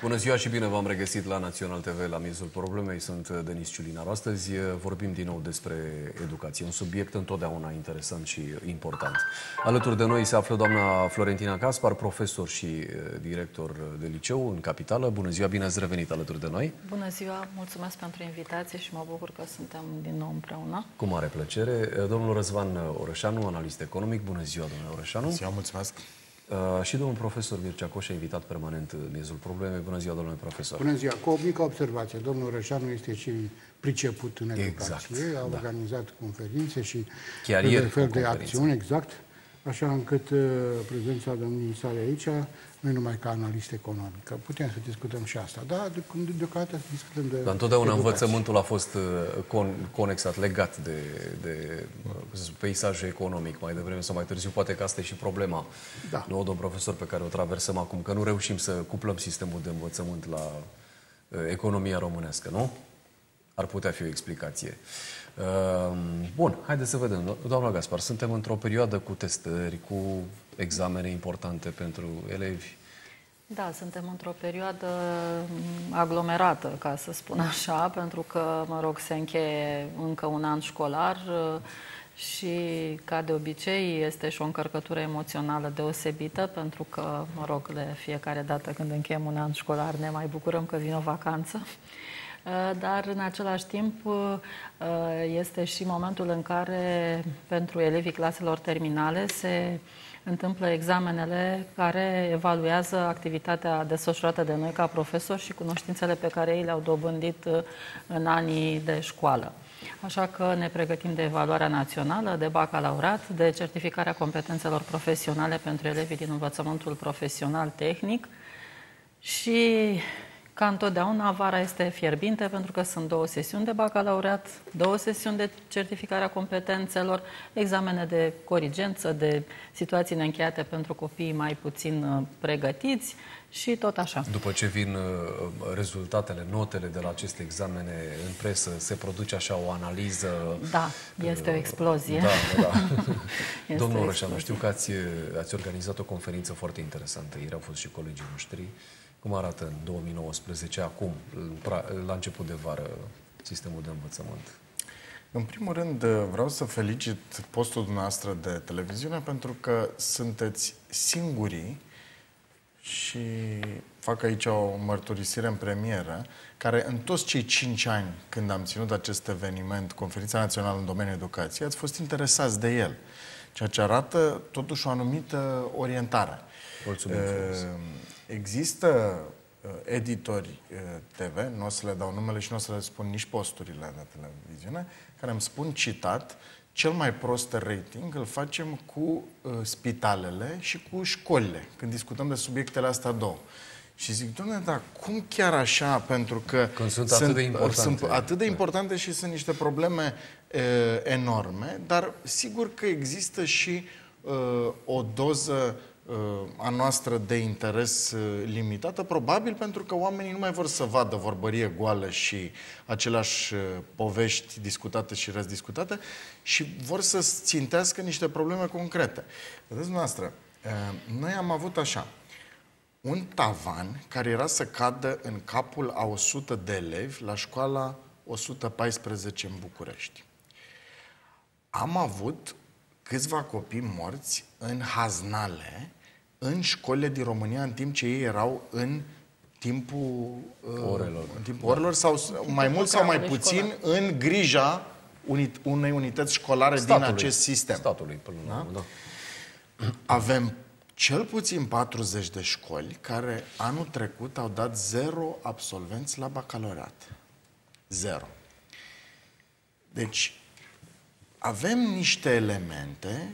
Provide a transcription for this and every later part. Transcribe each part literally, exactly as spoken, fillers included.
Bună ziua și bine v-am regăsit la Național T V, la miezul problemei. Sunt Denis Ciulinaru. Astăzi vorbim din nou despre educație, un subiect întotdeauna interesant și important. Alături de noi se află doamna Florentina Caspar, profesor și director de liceu în Capitală. Bună ziua, bine ați revenit alături de noi. Bună ziua, mulțumesc pentru invitație și mă bucur că suntem din nou împreună. Cu mare plăcere. Domnul Răzvan Orășanu, analist economic. Bună ziua, domnule Orășanu. Bună ziua, mulțumesc. Uh, și domnul profesor Mircea Coșa, invitat permanent în miezul problemei. Bună ziua, domnule profesor. Bună ziua. Cu o mică observație. Domnul Rășanu este și priceput în educație. Exact, a da. organizat conferințe și chiar fel ieri de, fel de conferințe. acțiuni, exact. Așa încât uh, prezența domniei sale aici nu e numai ca analist economic. Putem să discutăm și asta. Da, de, deocamdată să discutăm de Dar întotdeauna educație. învățământul a fost uh, con, conexat, legat de, de uh, peisajul economic, mai devreme sau mai târziu. Poate că asta e și problema, da. nouă, domn profesor, pe care o traversăm acum, că nu reușim să cuplăm sistemul de învățământ la uh, economia românească, nu? Ar putea fi o explicație. Uh, bun, haideți să vedem. Doamna Gaspar, suntem într-o perioadă cu testări, cu examene importante pentru elevi. Da, suntem într-o perioadă aglomerată, ca să spun așa, pentru că, mă rog, se încheie încă un an școlar și, ca de obicei, este și o încărcătură emoțională deosebită, pentru că, mă rog, de fiecare dată când încheiem un an școlar ne mai bucurăm că vine o vacanță. Dar, în același timp, este și momentul în care, pentru elevii claselor terminale, se întâmplă examenele care evaluează activitatea desfășurată de noi ca profesori și cunoștințele pe care ei le-au dobândit în anii de școală. Așa că ne pregătim de evaluarea națională, de bacalaureat, de certificarea competențelor profesionale pentru elevii din învățământul profesional tehnic și... Ca întotdeauna, vara este fierbinte pentru că sunt două sesiuni de bacalaureat, două sesiuni de certificare a competențelor, examene de corigență, de situații neîncheiate pentru copiii mai puțin pregătiți și tot așa. După ce vin rezultatele, notele de la aceste examene în presă, se produce așa o analiză... Da, este o explozie. Da, da. Domnul Orășanu, știu că ați, ați organizat o conferință foarte interesantă. Ieri au fost și colegii noștri. Cum arată în două mii nouăsprezece, acum, la început de vară, sistemul de învățământ? În primul rând, vreau să felicit postul dumneavoastră de televiziune pentru că sunteți singurii, și fac aici o mărturisire în premieră, care în toți cei cinci ani când am ținut acest eveniment, Conferința Națională în domeniul educației, ați fost interesați de el, ceea ce arată totuși o anumită orientare. Mulțumim frumos. Există uh, editori uh, T V, nu o să le dau numele și nu o să le spun nici posturile de televiziune, care îmi spun, citat, cel mai prost rating îl facem cu uh, spitalele și cu școlile, când discutăm de subiectele astea două. Și zic, dom'le, dar cum chiar așa? Pentru că când sunt, sunt atât de importante. Sunt atât de importante și sunt niște probleme uh, enorme, dar sigur că există și uh, o doză a noastră de interes limitată, probabil pentru că oamenii nu mai vor să vadă vorbărie goală și aceleași povești discutate și răzdiscutate și vor să țintească niște probleme concrete. Vedeți dumneavoastră, noi am avut așa, un tavan care era să cadă în capul a o sută de elevi la școala o sută paisprezece în București. Am avut câțiva copii morți în haznale, în școlile din România, în timp ce ei erau în timpul orelor, în timpul orelor sau mai mult sau mai puțin școlar, în grija unit, unei unități școlare statului, din acest sistem. Statului, până la urmă, da? Avem cel puțin patruzeci de școli care anul trecut au dat zero absolvenți la bacalaureat. Zero. Deci, avem niște elemente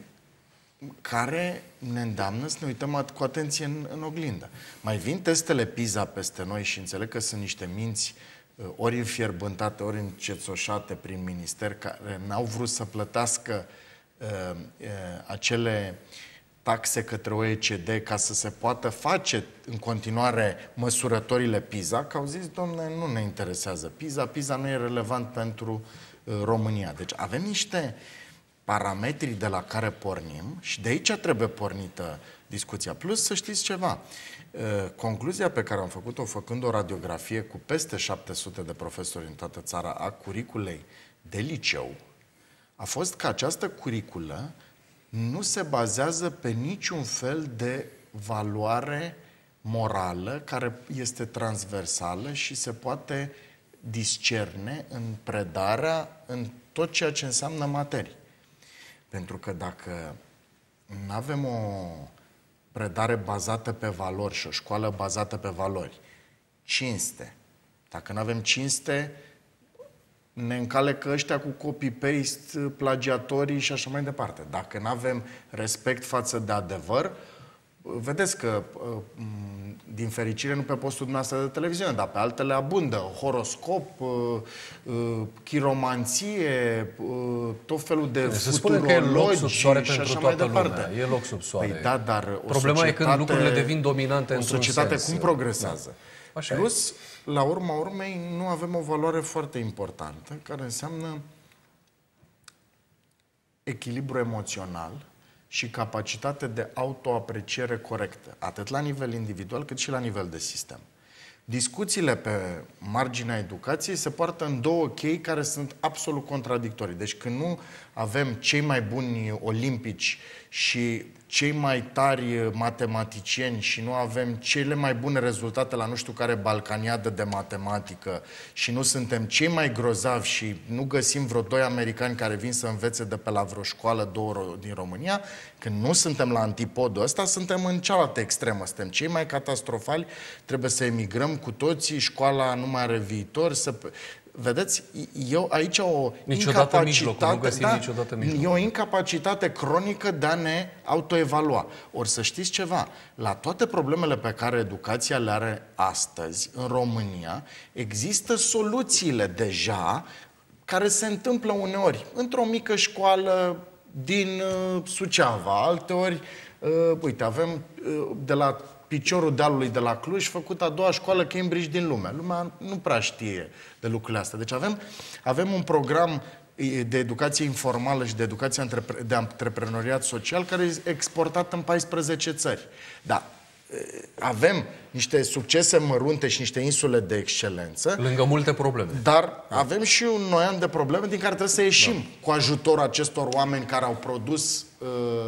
care ne îndeamnă să ne uităm cu atenție în, în oglindă. Mai vin testele PISA peste noi și înțeleg că sunt niște minți ori înfierbântate, ori încețoșate prin minister, care n-au vrut să plătească uh, uh, acele taxe către O E C D ca să se poată face în continuare măsurătorile PISA, că au zis, domne, nu ne interesează PISA, PISA nu e relevant pentru uh, România. Deci avem niște parametrii de la care pornim și de aici trebuie pornită discuția. Plus să știți ceva, concluzia pe care am făcut-o făcând o radiografie cu peste șapte sute de profesori în toată țara a curiculei de liceu a fost că această curiculă nu se bazează pe niciun fel de valoare morală care este transversală și se poate discerne în predarea, în tot ceea ce înseamnă materii. Pentru că dacă nu avem o predare bazată pe valori și o școală bazată pe valori, cinste, dacă nu avem cinste, ne încalecă ăștia cu copy-paste, plagiatorii și așa mai departe. Dacă nu avem respect față de adevăr, vedeți că, din fericire, nu pe postul dumneavoastră de televiziune, dar pe altele abundă. Horoscop, chiromanție, tot felul de futurologi și așa mai departe. E loc sub soare. Păi da, dar o Problema e când lucrurile devin dominante într-un sens. O societate cum progresează? Da. Plus, la urma urmei, nu avem o valoare foarte importantă, care înseamnă echilibru emoțional și capacitate de autoapreciere corectă, atât la nivel individual cât și la nivel de sistem. Discuțiile pe marginea educației se poartă în două chei care sunt absolut contradictorii. Deci când nu avem cei mai buni olimpici și cei mai tari matematicieni și nu avem cele mai bune rezultate la nu știu care balcaniadă de matematică și nu suntem cei mai grozavi și nu găsim vreo doi americani care vin să învețe de pe la vreo școală două din România, când nu suntem la antipodul ăsta, suntem în cealaltă extremă. Suntem cei mai catastrofali, trebuie să emigrăm cu toții, școala nu mai are viitor, să... Vedeți, eu aici o niciodată incapacitate, mijlocul, nu găsim da, niciodată mijlocul. E o incapacitate cronică de a ne autoevalua. Ori să știți ceva, la toate problemele pe care educația le are astăzi în România, există soluțiile deja care se întâmplă uneori într-o mică școală din uh, Suceava, alteori, uh, uite, avem uh, de la piciorul dealului de la Cluj, făcut a doua școală Cambridge din lume. Lumea nu prea știe de lucrurile astea. Deci avem, avem un program de educație informală și de educație antrepre, de antreprenoriat social care e exportat în paisprezece țări. Da, avem niște succese mărunte și niște insule de excelență. Lângă multe probleme. Dar avem și un noian de probleme din care trebuie să ieșim da. cu ajutorul acestor oameni care au produs uh,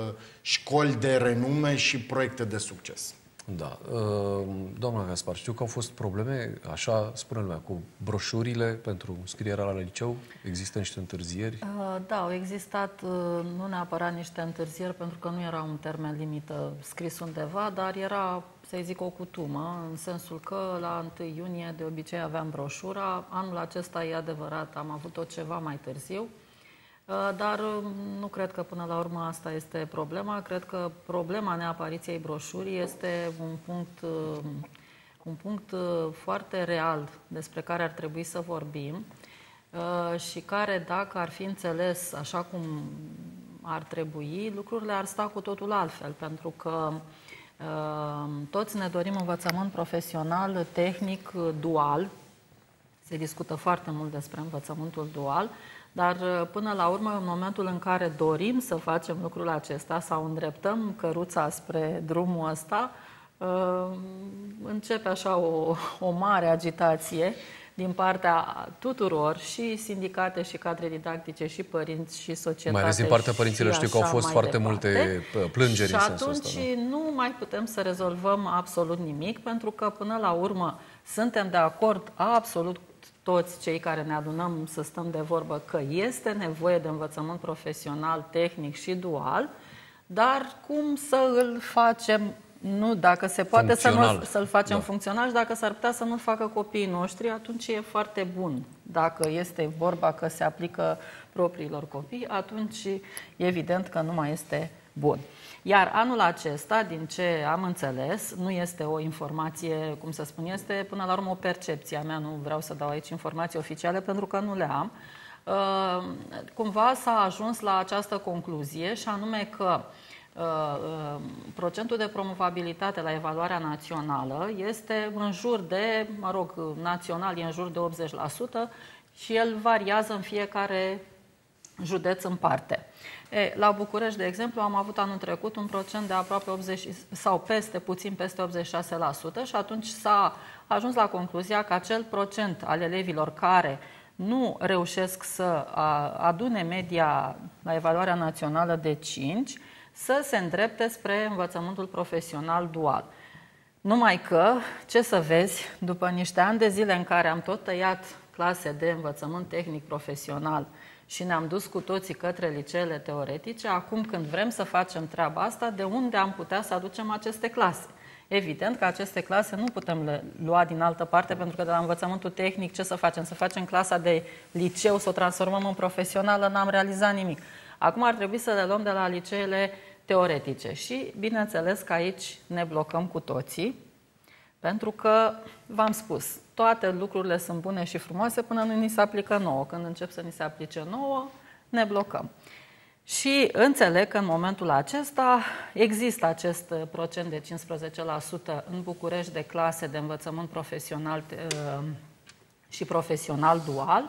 școli de renume și proiecte de succes. Da. Doamna Gaspar, știu că au fost probleme, așa spune lumea, cu broșurile pentru scrierea la liceu? Există niște întârzieri? Da, au existat nu neapărat niște întârzieri, pentru că nu era un termen limită scris undeva, dar era, să zic, o cutumă, în sensul că la întâi iunie de obicei aveam broșura. Anul acesta, e adevărat, am avut-o ceva mai târziu. Dar nu cred că până la urmă asta este problema. Cred că problema neapariției broșurii este un punct, un punct foarte real despre care ar trebui să vorbim și care, dacă ar fi înțeles așa cum ar trebui, lucrurile ar sta cu totul altfel, pentru că toți ne dorim învățământ profesional, tehnic, dual. Se discută foarte mult despre învățământul dual, dar până la urmă, în momentul în care dorim să facem lucrul acesta sau îndreptăm căruța spre drumul ăsta, începe așa o, o mare agitație din partea tuturor, și sindicate, și cadre didactice, și părinți, și societate. Mai ales din partea părinților, știu că au fost foarte multe plângeri și în sensul ăsta. Și atunci nu mai putem să rezolvăm absolut nimic, pentru că până la urmă suntem de acord absolut toți cei care ne adunăm să stăm de vorbă că este nevoie de învățământ profesional, tehnic și dual, dar cum să îl facem, nu, dacă se poate să nu, să-l facem da. funcțional, și dacă s-ar putea să nu facă copiii noștri, atunci e foarte bun. Dacă este vorba că se aplică propriilor copii, atunci e evident că nu mai este bun. Iar anul acesta, din ce am înțeles, nu este o informație, cum să spun, este până la urmă o percepție a mea, nu vreau să dau aici informații oficiale pentru că nu le am. Cumva s-a ajuns la această concluzie, și anume că procentul de promovabilitate la evaluarea națională este în jur de, mă rog, național e în jur de optzeci la sută și el variază în fiecare județ în parte. E, la București, de exemplu, am avut anul trecut un procent de aproape optzeci sau peste, puțin peste optzeci și șase la sută și atunci s-a ajuns la concluzia că acel procent al elevilor care nu reușesc să adune media la evaluarea națională de cinci, să se îndrepte spre învățământul profesional dual. Numai că, ce să vezi, după niște ani de zile în care am tot tăiat clase de învățământ tehnic profesional și ne-am dus cu toții către liceele teoretice, acum când vrem să facem treaba asta, de unde am putea să aducem aceste clase? Evident că aceste clase nu putem le lua din altă parte, pentru că de la învățământul tehnic ce să facem? Să facem clasa de liceu, să o transformăm în profesională, n-am realizat nimic. Acum ar trebui să le luăm de la liceele teoretice și bineînțeles că aici ne blocăm cu toții, pentru că, v-am spus, toate lucrurile sunt bune și frumoase până nu ni se aplică nouă. Când încep să ni se aplice nouă, ne blocăm. Și înțeleg că în momentul acesta există acest procent de cincisprezece la sută în București de clase de învățământ profesional și profesional dual,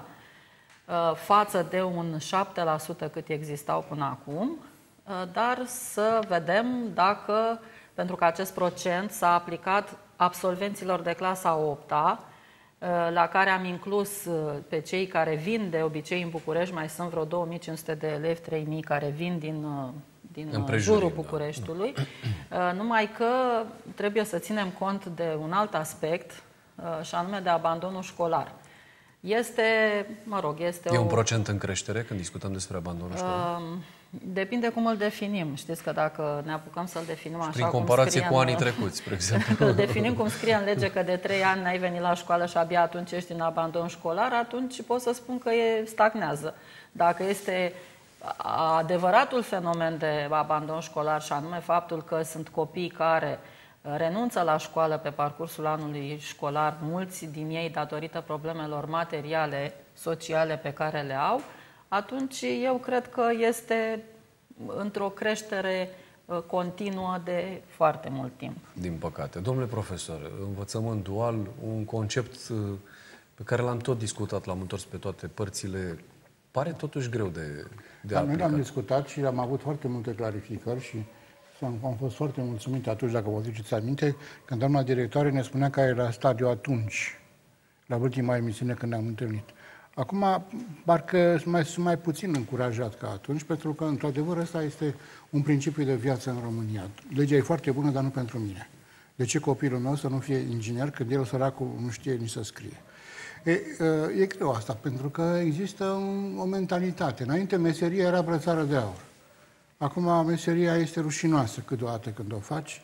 față de un șapte la sută cât existau până acum, dar să vedem dacă, pentru că acest procent s-a aplicat absolvenților de clasa a opta, la care am inclus pe cei care vin de obicei în București, mai sunt vreo două mii cinci sute de elevi, trei mii care vin din, din jurul Bucureștiului, da. Numai că trebuie să ținem cont de un alt aspect, și anume de abandonul școlar. Este, mă rog, este E o... un procent în creștere când discutăm despre abandonul școlar? Depinde cum îl definim. Știți că dacă ne apucăm să-l definim așa prin comparație cum cu anii trecuți, spre exemplu. Dacă îl definim cum scrie în lege că de trei ani n-ai venit la școală și abia atunci ești în abandon școlar, atunci pot să spun că e stagnează. Dacă este adevăratul fenomen de abandon școlar și anume faptul că sunt copii care renunță la școală pe parcursul anului școlar, mulți din ei datorită problemelor materiale, sociale pe care le au, atunci eu cred că este într-o creștere continuă de foarte mult timp. Din păcate. Domnule profesor, învățământ dual, un concept pe care l-am tot discutat, l-am întors pe toate părțile, pare totuși greu de, de aplicat. Noi l-am discutat și am avut foarte multe clarificări și am fost foarte mulțumit atunci, dacă vă duceți aminte, când doamna directoare ne spunea care era stadiul atunci, la ultima emisiune când ne-am întâlnit. Acum, parcă mai, sunt mai puțin încurajat ca atunci, pentru că, într-adevăr, ăsta este un principiu de viață în România. Legea e foarte bună, dar nu pentru mine. De ce copilul meu să nu fie inginer când el, săracul, nu știe nici să scrie? E, e greu asta, pentru că există o mentalitate. Înainte, meseria era brățară de aur. Acum, meseria este rușinoasă câteodată când o faci.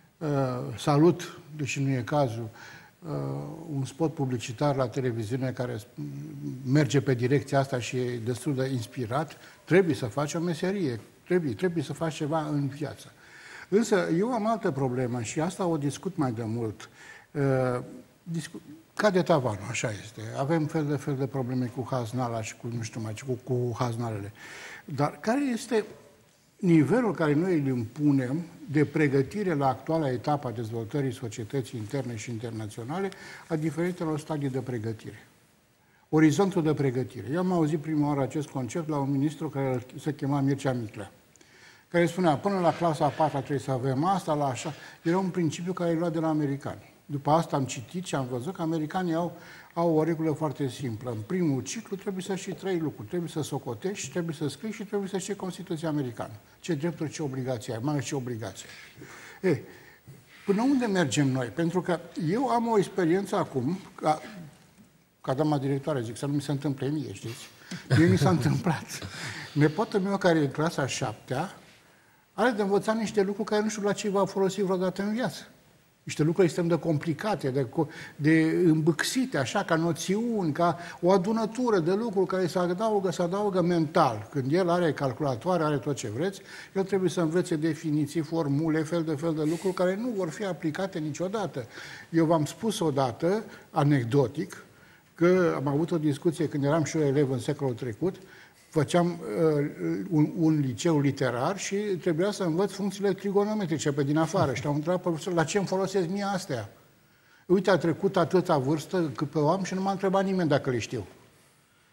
Salut, deși nu e cazul, Uh, un spot publicitar la televiziune care merge pe direcția asta și e destul de inspirat. Trebuie să faci o meserie, trebuie, trebuie să faci ceva în viață. Însă eu am altă problemă și asta o discut mai de mult. Uh, discu Cade tavanul, așa este. Avem fel de fel de probleme cu haznala și cu, nu știu mai ce, cu, cu haznalele. Dar care este nivelul care noi îl impunem de pregătire la actuala etapă a dezvoltării societății interne și internaționale a diferitelor stadii de pregătire? Orizontul de pregătire. Eu am auzit prima oară acest concept la un ministru care se chema Mircea Miclea, care spunea, până la clasa a patra trebuie să avem asta, la așa. Era un principiu care îl lua de la americani. După asta am citit și am văzut că americanii au, au o regulă foarte simplă. În primul ciclu trebuie să știi trei lucruri. Trebuie să socotești, trebuie să scrii și trebuie să știi Constituția americană. Ce drepturi, ce obligații ai, mai ales ce obligații. E, până unde mergem noi? Pentru că eu am o experiență acum, ca, ca doamna directoare zic, să nu mi se întâmple mie, știți? Mie mi s-a întâmplat. Nepotul meu care e în clasa a șaptea are de învățat niște lucruri care nu știu la ce va folosi vreodată în viață. Niște lucruri extrem de complicate, de, de îmbâxite, așa, ca noțiuni, ca o adunătură de lucruri care se adaugă, se adaugă mental. Când el are calculatoare, are tot ce vreți, el trebuie să învețe definiții, formule, fel de fel de lucruri care nu vor fi aplicate niciodată. Eu v-am spus odată, anecdotic, că am avut o discuție când eram și eu elev în secolul trecut, făceam uh, un, un liceu literar și trebuia să învăț funcțiile trigonometrice pe din afară. Și am întrebat profesor, la ce îmi folosesc mie astea? Uite, a trecut atâta vârstă cât pe o am și nu m-a întrebat nimeni dacă le știu.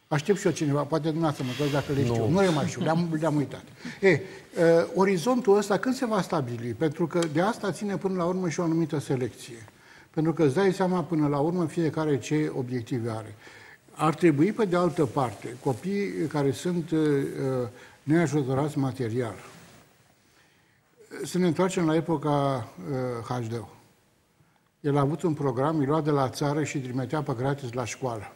Aștept și eu cineva, poate dumneavoastră mă găs dacă le știu. Nu, nu le mai știu, le-am, le-am uitat. E, uh, orizontul ăsta când se va stabili? Pentru că de asta ține până la urmă și o anumită selecție. Pentru că îți dai seama până la urmă fiecare ce obiective are. Ar trebui, pe de altă parte, copiii care sunt uh, neajutorați material, să ne întoarcem la epoca uh, H D O. El a avut un program, îi lua de la țară și îi trimitea pe gratis la școală.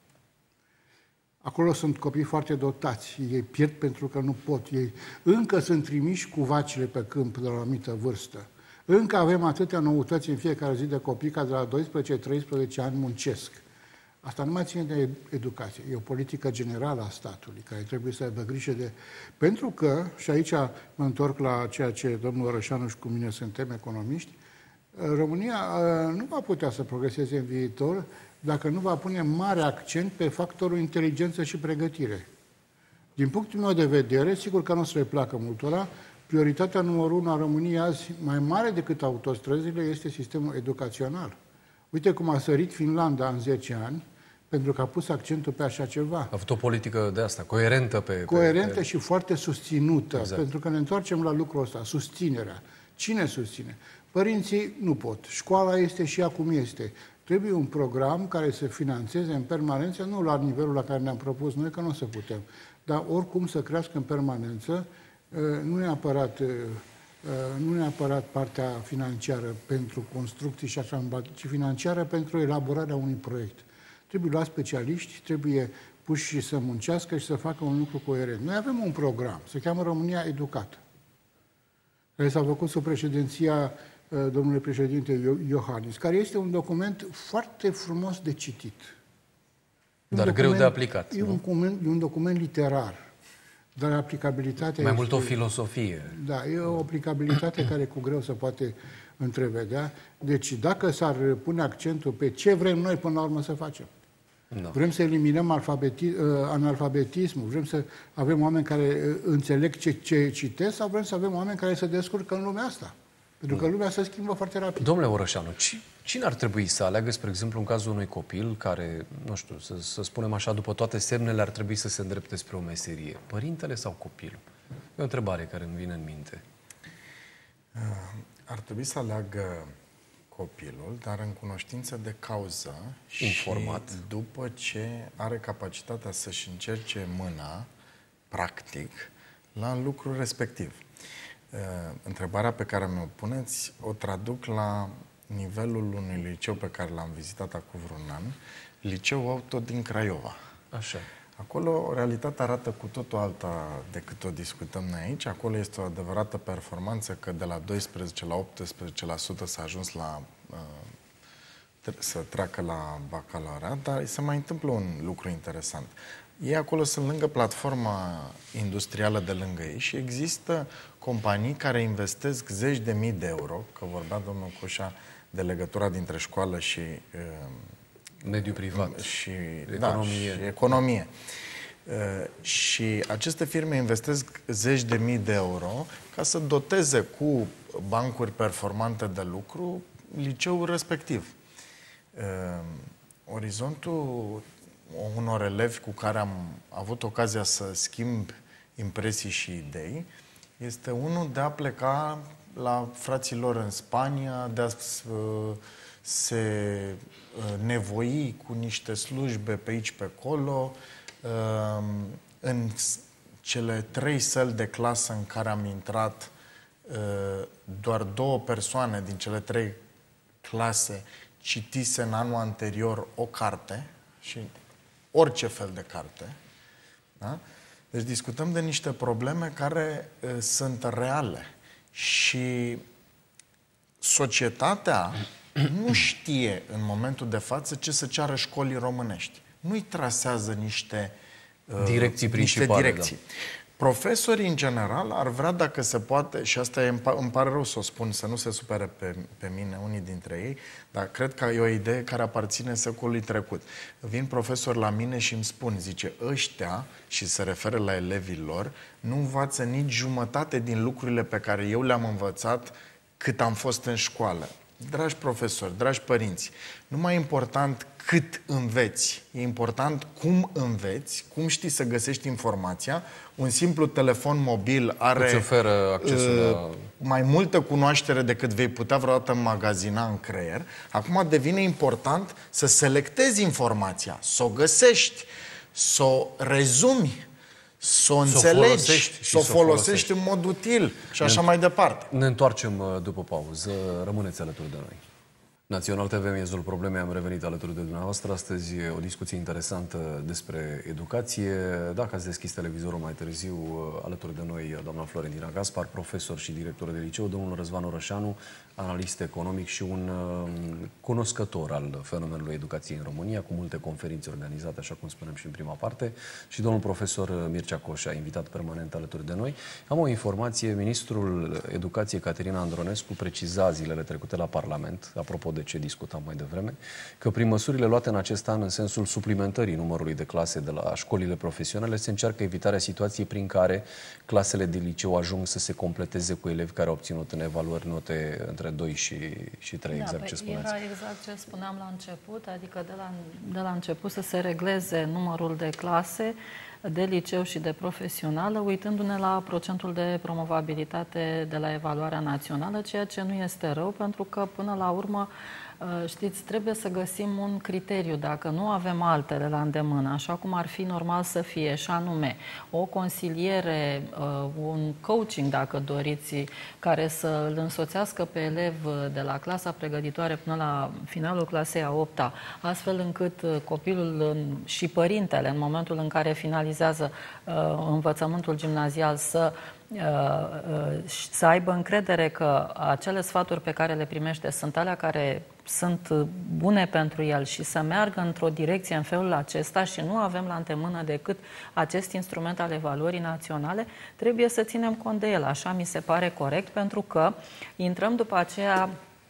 Acolo sunt copii foarte dotați, ei pierd pentru că nu pot. Ei încă sunt trimiși cu vacile pe câmp de la o anumită vârstă. Încă avem atâtea noutăți în fiecare zi de copii care de la doisprezece treisprezece ani muncesc. Asta nu mai ține de educație, e o politică generală a statului care trebuie să aibă grijă de... Pentru că, și aici mă întorc la ceea ce domnul Orășanu și cu mine suntem economiști, România nu va putea să progreseze în viitor dacă nu va pune mare accent pe factorul inteligență și pregătire. Din punctul meu de vedere, sigur că nu o să le placă multora, prioritatea numărul unu a României azi, mai mare decât autostrăzile, este sistemul educațional. Uite cum a sărit Finlanda în zece ani, pentru că a pus accentul pe așa ceva. A avut o politică de asta, coerentă pe... Coerentă pe... și foarte susținută, exact. Pentru că ne întoarcem la lucrul ăsta, susținerea. Cine susține? Părinții nu pot. Școala este și acum este. Trebuie un program care să financeze în permanență, nu la nivelul la care ne-am propus noi, că nu o să putem, dar oricum să crească în permanență, nu neapărat, nu neapărat partea financiară pentru construcții și așa, ci financiară pentru elaborarea unui proiect. Trebuie luați specialiști, trebuie puși să muncească și să facă un lucru coerent. Noi avem un program, se cheamă România Educată, care s-a făcut sub președinția domnului președinte Iohannis, care este un document foarte frumos de citit. Dar greu de aplicat. E un, document, e un document literar, dar aplicabilitatea... Mai este, mult o filosofie. Da, e o aplicabilitate care cu greu se poate întrevedea. Deci dacă s-ar pune accentul pe ce vrem noi până la urmă să facem. No. Vrem să eliminăm alfabeti, analfabetismul, vrem să avem oameni care înțeleg ce, ce citesc sau vrem să avem oameni care se descurcă în lumea asta. Pentru că lumea se schimbă foarte rapid. Domnule Orășanu, cine ar trebui să aleagă, spre exemplu, în cazul unui copil care, nu știu, să, să spunem așa, după toate semnele, ar trebui să se îndrepte spre o meserie? Părintele sau copilul? E o întrebare care îmi vine în minte. Ar trebui să aleagă copilul, dar în cunoștință de cauză. Informat. Și după ce are capacitatea să-și încerce mâna, practic, la lucrul respectiv. Uh, întrebarea pe care mi-o puneți o traduc la nivelul unui liceu pe care l-am vizitat acum vreun an, Liceu Auto din Craiova. Așa. Acolo realitatea arată cu totul alta decât o discutăm noi aici. Acolo este o adevărată performanță că de la doisprezece la optsprezece la sută s-a ajuns la, uh, să treacă la bacalaureat, dar se mai întâmplă un lucru interesant. Ei acolo sunt lângă platforma industrială de lângă ei și există companii care investesc zeci de mii de euro, că vorbea domnul Coșa de legătura dintre școală și uh, mediul privat și economie. Da, și economie. Uh, și aceste firme investesc zeci de mii de euro ca să doteze cu bancuri performante de lucru liceul respectiv. Uh, orizontul unor elevi cu care am avut ocazia să schimb impresii și idei este unul de a pleca la frații lor în Spania, de a se nevoi cu niște slujbe pe aici, pe acolo. În cele trei săli de clasă în care am intrat, doar două persoane din cele trei clase citise în anul anterior o carte și orice fel de carte. Da? Deci discutăm de niște probleme care uh, sunt reale și societatea nu știe în momentul de față ce să ceară școlii românești. Nu-i trasează niște uh, direcții principale. Niște direcții. Da. Profesorii, în general, ar vrea, dacă se poate, și asta e, îmi pare rău să o spun, să nu se supere pe, pe mine unii dintre ei, dar cred că e o idee care aparține secolului trecut. Vin profesori la mine și îmi spun, zice, ăștia, și se referă la elevii lor, nu învață nici jumătate din lucrurile pe care eu le-am învățat cât am fost în școală. dragi profesori, dragi părinți, nu mai e important cât înveți, e important cum înveți, cum știi să găsești informația. Un simplu telefon mobil are îți oferă accesul uh, la... mai multă cunoaștere decât vei putea vreodată magazina în creier. Acum devine important să selectezi informația, să o găsești, să o rezumi, să o înțelegi, să o folosești în mod util și așa mai departe. Ne întoarcem după pauză. Rămâneți alături de noi. Național T V, miezul problemei, am revenit alături de dumneavoastră. Astăzi o discuție interesantă despre educație. Dacă ați deschis televizorul mai târziu, alături de noi doamna Florentina Gaspar, profesor și director de liceu, domnul Răzvan Orășanu, analist economic și un uh, cunoscător al fenomenului educației în România, cu multe conferințe organizate, așa cum spunem și în prima parte, și domnul profesor Mircea Coșa, invitat permanent alături de noi. Am o informație, ministrul Educației Caterina Andronescu preciza zilele trecute la Parlament, apropo de ce discutam mai devreme, că prin măsurile luate în acest an în sensul suplimentării numărului de clase de la școlile profesionale se încearcă evitarea situației prin care clasele de liceu ajung să se completeze cu elevi care au obținut în evaluări note între doi și, și trei, da, exact păi ce spuneați. Era exact ce spuneam la început, adică de la, de la început să se regleze numărul de clase de liceu și de profesională, uitându-ne la procentul de promovabilitate de la evaluarea națională, ceea ce nu este rău, pentru că până la urmă, știți, trebuie să găsim un criteriu, dacă nu avem altele la îndemână, așa cum ar fi normal să fie, și anume o consiliere, un coaching, dacă doriți, care să îl însoțească pe elev de la clasa pregătitoare până la finalul clasei a opta, astfel încât copilul și părintele, în momentul în care finalizează învățământul gimnazial, să să aibă încredere că acele sfaturi pe care le primește sunt alea care sunt bune pentru el și să meargă într-o direcție în felul acesta și nu avem la îndemână decât acest instrument al evaluării naționale, trebuie să ținem cont de el. Așa mi se pare corect, pentru că intrăm după aceea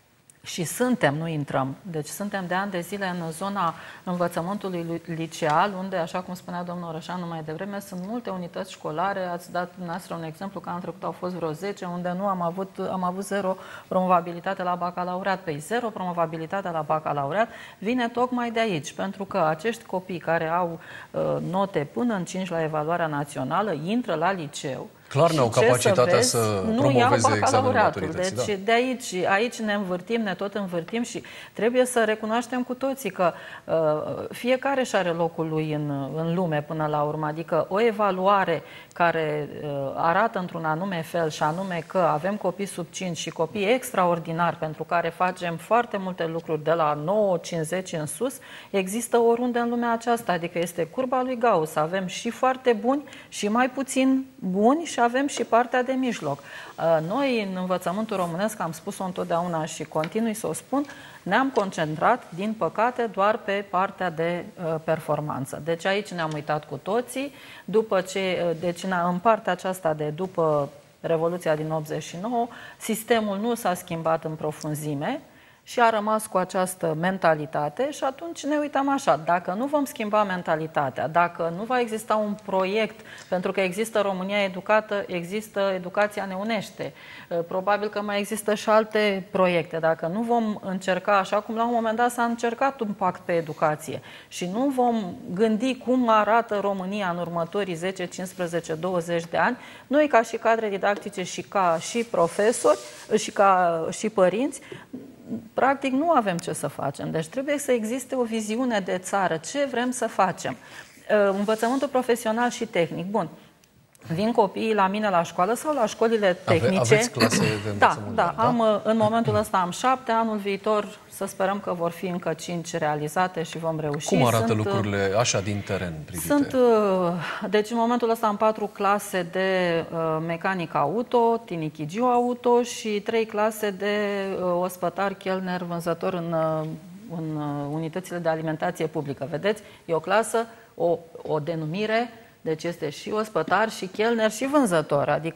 și suntem, nu intrăm. Deci suntem de ani de zile în zona învățământului liceal, unde, așa cum spunea domnul Orășanu mai devreme, sunt multe unități școlare. Ați dat dumneavoastră un exemplu că anul trecut au fost vreo zece, unde nu am avut, am avut zero promovabilitate la bacalaureat. Păi zero promovabilitate la bacalaureat vine tocmai de aici, pentru că acești copii care au uh, note până în cinci la evaluarea națională intră la liceu. Clar n-au capacitatea să, să promoveze examenul maturității. Deci da. de aici, aici ne învârtim, ne tot învârtim și trebuie să recunoaștem cu toții că uh, fiecare își are locul lui în, în lume până la urmă. Adică o evaluare care uh, arată într-un anume fel, și anume că avem copii sub cinci și copii extraordinari pentru care facem foarte multe lucruri de la nouă cincizeci în sus, există oriunde în lumea aceasta. Adică este curba lui Gauss. Avem și foarte buni și mai puțin buni și avem și partea de mijloc. Noi, în învățământul românesc, am spus-o întotdeauna și continui să o spun, ne-am concentrat, din păcate, doar pe partea de performanță. Deci aici ne-am uitat cu toții. După ce, deci în partea aceasta de după Revoluția din optzeci și nouă, sistemul nu s-a schimbat în profunzime și a rămas cu această mentalitate și atunci ne uităm așa, dacă nu vom schimba mentalitatea, dacă nu va exista un proiect, pentru că există România educată, există Educația ne unește, probabil că mai există și alte proiecte, dacă nu vom încerca, așa cum la un moment dat s-a încercat un pact pe educație și nu vom gândi cum arată România în următorii zece, cincisprezece, douăzeci de ani, noi ca și cadre didactice și ca și profesori și ca și părinți, practic nu avem ce să facem. Deci trebuie să existe o viziune de țară. Ce vrem să facem? Învățământul profesional și tehnic. Bun. Vin copiii la mine la școală sau la școlile tehnice. Aveți clase de învățământ? Da, da. Am, în momentul ăsta am șapte, anul viitor să sperăm că vor fi încă cinci realizate și vom reuși. Cum arată sunt, lucrurile așa din teren privite? Sunt, deci în momentul ăsta am patru clase de uh, mecanic auto, tinichigiu auto și trei clase de uh, ospătar, chelner, vânzător în, uh, în uh, unitățile de alimentație publică. Vedeți? E o clasă, o, o denumire. Deci este și ospătar, și chelner, și vânzător. Adică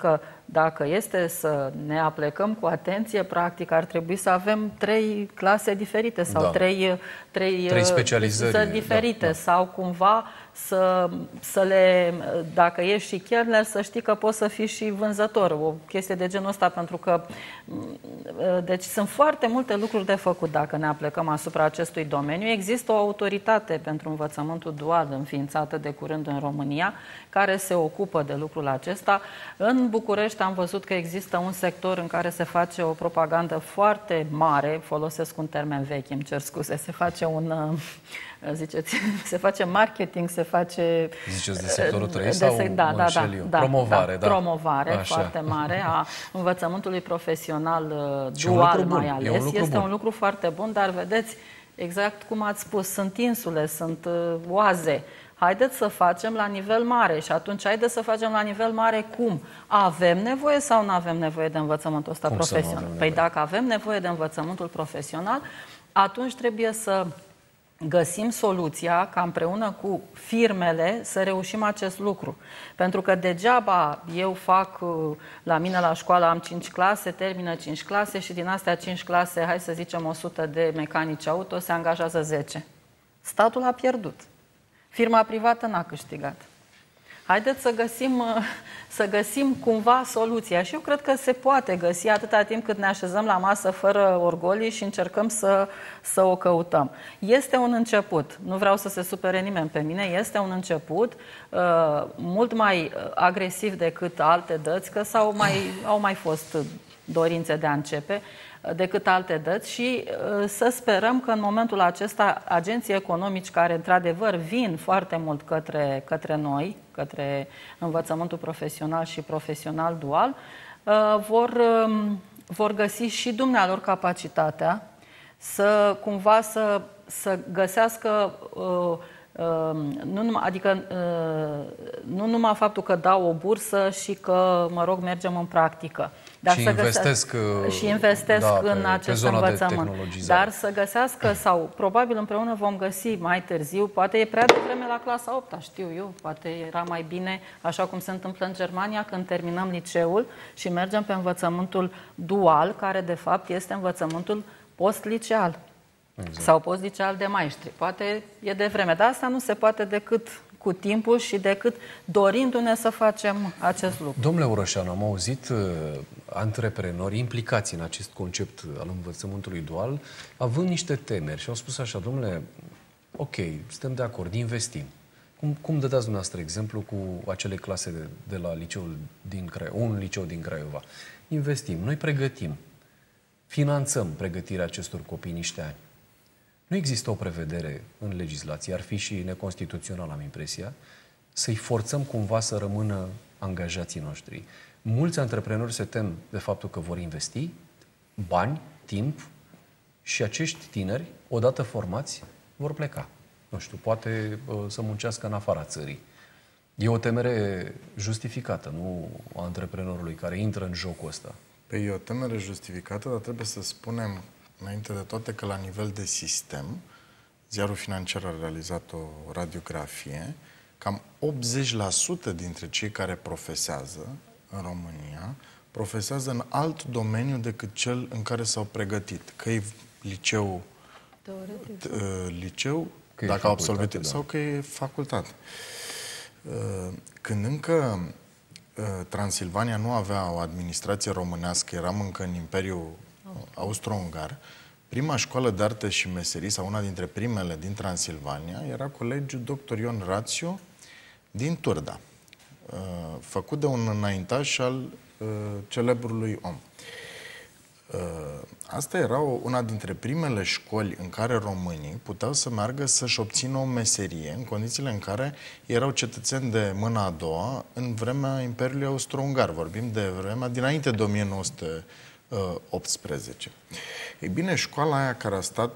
dacă este să ne aplecăm cu atenție, practic ar trebui să avem trei clase diferite sau da. trei, trei, trei specializări diferite da, da. sau cumva să, să le, dacă ești și chelner, să știi că poți să fii și vânzător, o chestie de genul ăsta, pentru că deci sunt foarte multe lucruri de făcut dacă ne aplecăm asupra acestui domeniu. Există o autoritate pentru învățământul dual înființată de curând în România, care se ocupă de lucrul acesta. În București am văzut că există un sector în care se face o propagandă foarte mare, folosesc un termen vechi, îmi cer scuze, se face un, ziceți, se face marketing, se face... Ziceți de sectorul trei de sau se, da, da, da, da, promovare, da, da. promovare Așa. foarte mare a învățământului profesional Și dual un mai bun. ales. Un este bun. un lucru foarte bun, dar vedeți, exact cum ați spus, sunt insule, sunt uh, oaze. Haideți să facem la nivel mare și atunci haideți să facem la nivel mare cum? Avem nevoie sau nu avem nevoie de învățământul ăsta Cum profesional? Păi dacă avem nevoie de învățământul profesional, atunci trebuie să găsim soluția ca împreună cu firmele să reușim acest lucru. Pentru că degeaba eu fac, la mine la școală am cinci clase, termină cinci clase și din astea cinci clase, hai să zicem o sută de mecanici auto, se angajează zece. Statul a pierdut. Firma privată n-a câștigat. Haideți să găsim, să găsim cumva soluția. Și eu cred că se poate găsi atâta timp cât ne așezăm la masă fără orgolii și încercăm să, să o căutăm. Este un început. Nu vreau să se supere nimeni pe mine. Este un început uh, mult mai agresiv decât alte dăți, că s-au mai, au mai fost dorințe de a începe decât alte dăți și uh, să sperăm că în momentul acesta agenții economici care într-adevăr vin foarte mult către, către noi, către învățământul profesional și profesional dual, uh, vor, uh, vor găsi și dumnealor capacitatea să cumva să, să găsească uh, Nu numai, adică nu numai faptul că dau o bursă și că, mă rog, mergem în practică. Dar și să investesc, găsească, și investesc da, în pe, acest pe învățământ. Dar să găsească, sau probabil împreună vom găsi mai târziu, poate e prea devreme la clasa a opta, știu eu, poate era mai bine, așa cum se întâmplă în Germania, când terminăm liceul și mergem pe învățământul dual, care de fapt este învățământul post-liceal. Exact. Sau post-liceal de maestri. Poate e de vreme, dar asta nu se poate decât cu timpul și decât dorindu-ne să facem acest lucru. Domnule Orășanu, am auzit uh, antreprenori implicați în acest concept al învățământului dual, având niște temeri și au spus așa, domnule, ok, suntem de acord, investim. Cum, cum dădeați dumneavoastră exemplu cu acele clase de, de la liceul din Craiova, un liceu din Craiova? Investim, noi pregătim, finanțăm pregătirea acestor copii niște ani. Nu există o prevedere în legislație, ar fi și neconstituțional, am impresia, să-i forțăm cumva să rămână angajații noștri. Mulți antreprenori se tem de faptul că vor investi bani, timp și acești tineri, odată formați, vor pleca. Nu știu, poate să muncească în afara țării. E o temere justificată, nu a antreprenorului care intră în jocul ăsta. Păi e o temere justificată, dar trebuie să spunem înainte de toate că la nivel de sistem, Ziarul Financiar a realizat o radiografie, cam optzeci la sută dintre cei care profesează în România, profesează în alt domeniu decât cel în care s-au pregătit. Că e liceu, liceu că dacă e au absolvit, da. sau că e facultate. Când încă Transilvania nu avea o administrație românească, eram încă în Imperiul Austro-Ungar, prima școală de arte și meserii, sau una dintre primele din Transilvania, era Colegiul doctor Ion Rațiu din Turda, făcut de un înaintaș al celebrului om. Asta era una dintre primele școli în care românii puteau să meargă să-și obțină o meserie în condițiile în care erau cetățeni de mâna a doua în vremea Imperiului Austro-Ungar. Vorbim de vremea dinainte de o mie nouă sute optsprezece. Ei bine, școala aia care a stat,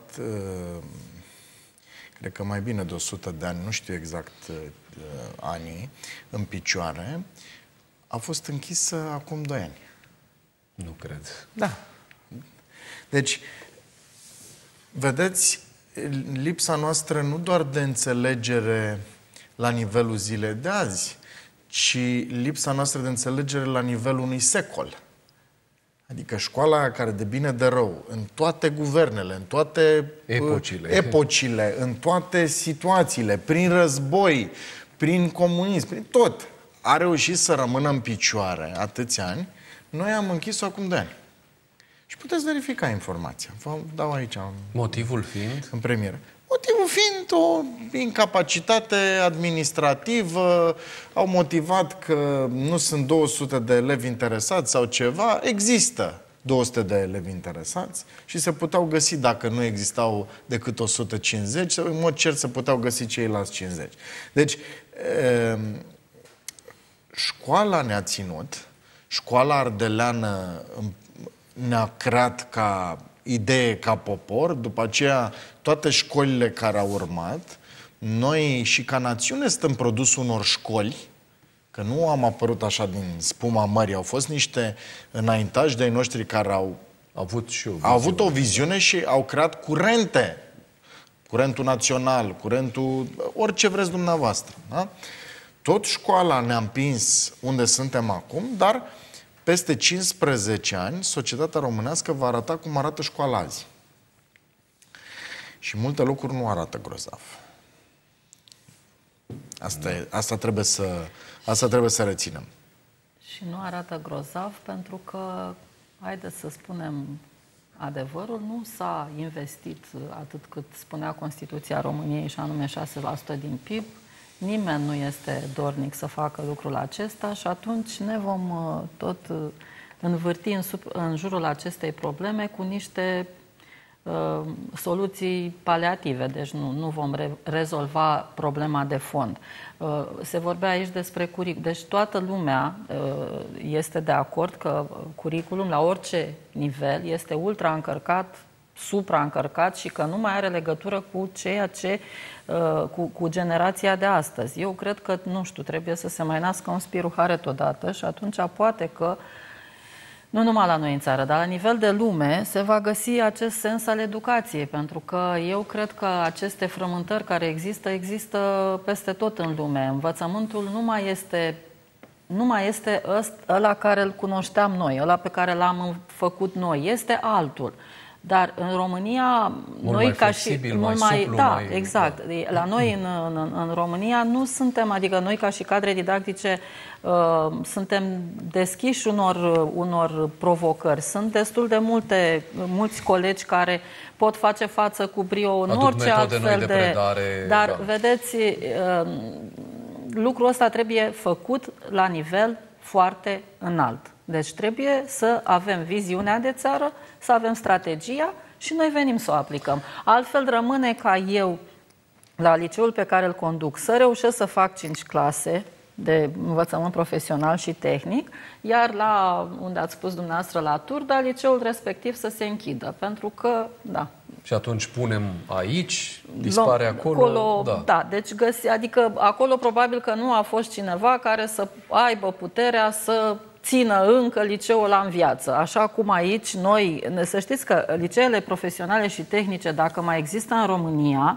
cred că mai bine de o sută de ani, nu știu exact anii, în picioare, a fost închisă acum doi ani. Nu cred. Da. Deci, vedeți, lipsa noastră nu doar de înțelegere la nivelul zilei de azi, ci lipsa noastră de înțelegere la nivelul unui secol. Adică școala care de bine de rău, în toate guvernele, în toate epocile, epocile în toate situațiile, prin război, prin comunism, prin tot, a reușit să rămână în picioare atâția ani, noi am închis-o acum de ani. Și puteți verifica informația. Vă dau aici. Motivul fiind? În premieră. Motivul fiind o incapacitate administrativă, au motivat că nu sunt două sute de elevi interesați sau ceva. Există două sute de elevi interesați și se puteau găsi, dacă nu existau decât o sută cincizeci, în mod cert se puteau găsi ceilalți cincizeci. Deci, e, școala ne-a ținut, școala ardeleană ne-a creat ca idee, ca popor, după aceea toate școlile care au urmat, noi și ca națiune suntem produsul unor școli, că nu am apărut așa din spuma mării, au fost niște înaintași de-ai noștri care au, avut și o au avut o viziune și au creat curente, curentul național, curentul, orice vreți dumneavoastră. Da? Tot școala ne-a împins unde suntem acum, dar peste cincisprezece ani, societatea românească va arăta cum arată școala azi. Și multe lucruri nu arată grozav. Asta, e, asta, trebuie, să, asta trebuie să reținem. Și nu arată grozav pentru că, haideți să spunem adevărul, nu s-a investit atât cât spunea Constituția României, și anume șase la sută din P I B. Nimeni nu este dornic să facă lucrul acesta și atunci ne vom uh, tot uh, învârti în, sub, în jurul acestei probleme cu niște uh, soluții paliative, deci nu, nu vom re rezolva problema de fond. Uh, se vorbea aici despre curriculum, deci toată lumea uh, este de acord că curriculum la orice nivel este ultra încărcat, supraîncărcat și că nu mai are legătură cu ceea ce, uh, cu, cu generația de astăzi. Eu cred că, nu știu, trebuie să se mai nască un spiruharet odată și atunci poate că, nu numai la noi în țară, dar la nivel de lume, se va găsi acest sens al educației, pentru că eu cred că aceste frământări care există, există peste tot în lume. Învățământul nu mai este, nu mai este ăla care îl cunoșteam noi, ăla pe care l-am făcut noi, este altul. Dar în România, mult noi mai ca flexibil, și... mai mai, suplu, da, mai... exact. Da. La noi în, în, în România nu suntem, adică noi ca și cadre didactice uh, suntem deschiși unor, unor provocări. Sunt destul de multe, mulți colegi care pot face față cu brio în Aduc orice altfel de, de... predare, dar, da. vedeți, uh, lucrul ăsta trebuie făcut la nivel foarte înalt. Deci trebuie să avem viziunea de țară, să avem strategia și noi venim să o aplicăm. Altfel rămâne ca eu, la liceul pe care îl conduc, să reușesc să fac cinci clase de învățământ profesional și tehnic, iar la, unde ați spus dumneavoastră, la Turda, liceul respectiv să se închidă. Pentru că, da. Și atunci punem aici, dispare acolo. acolo da. da, deci găsi, adică acolo probabil că nu a fost cineva care să aibă puterea să țină încă liceul ăla în viață. Așa cum aici noi, să știți că liceele profesionale și tehnice, dacă mai există în România,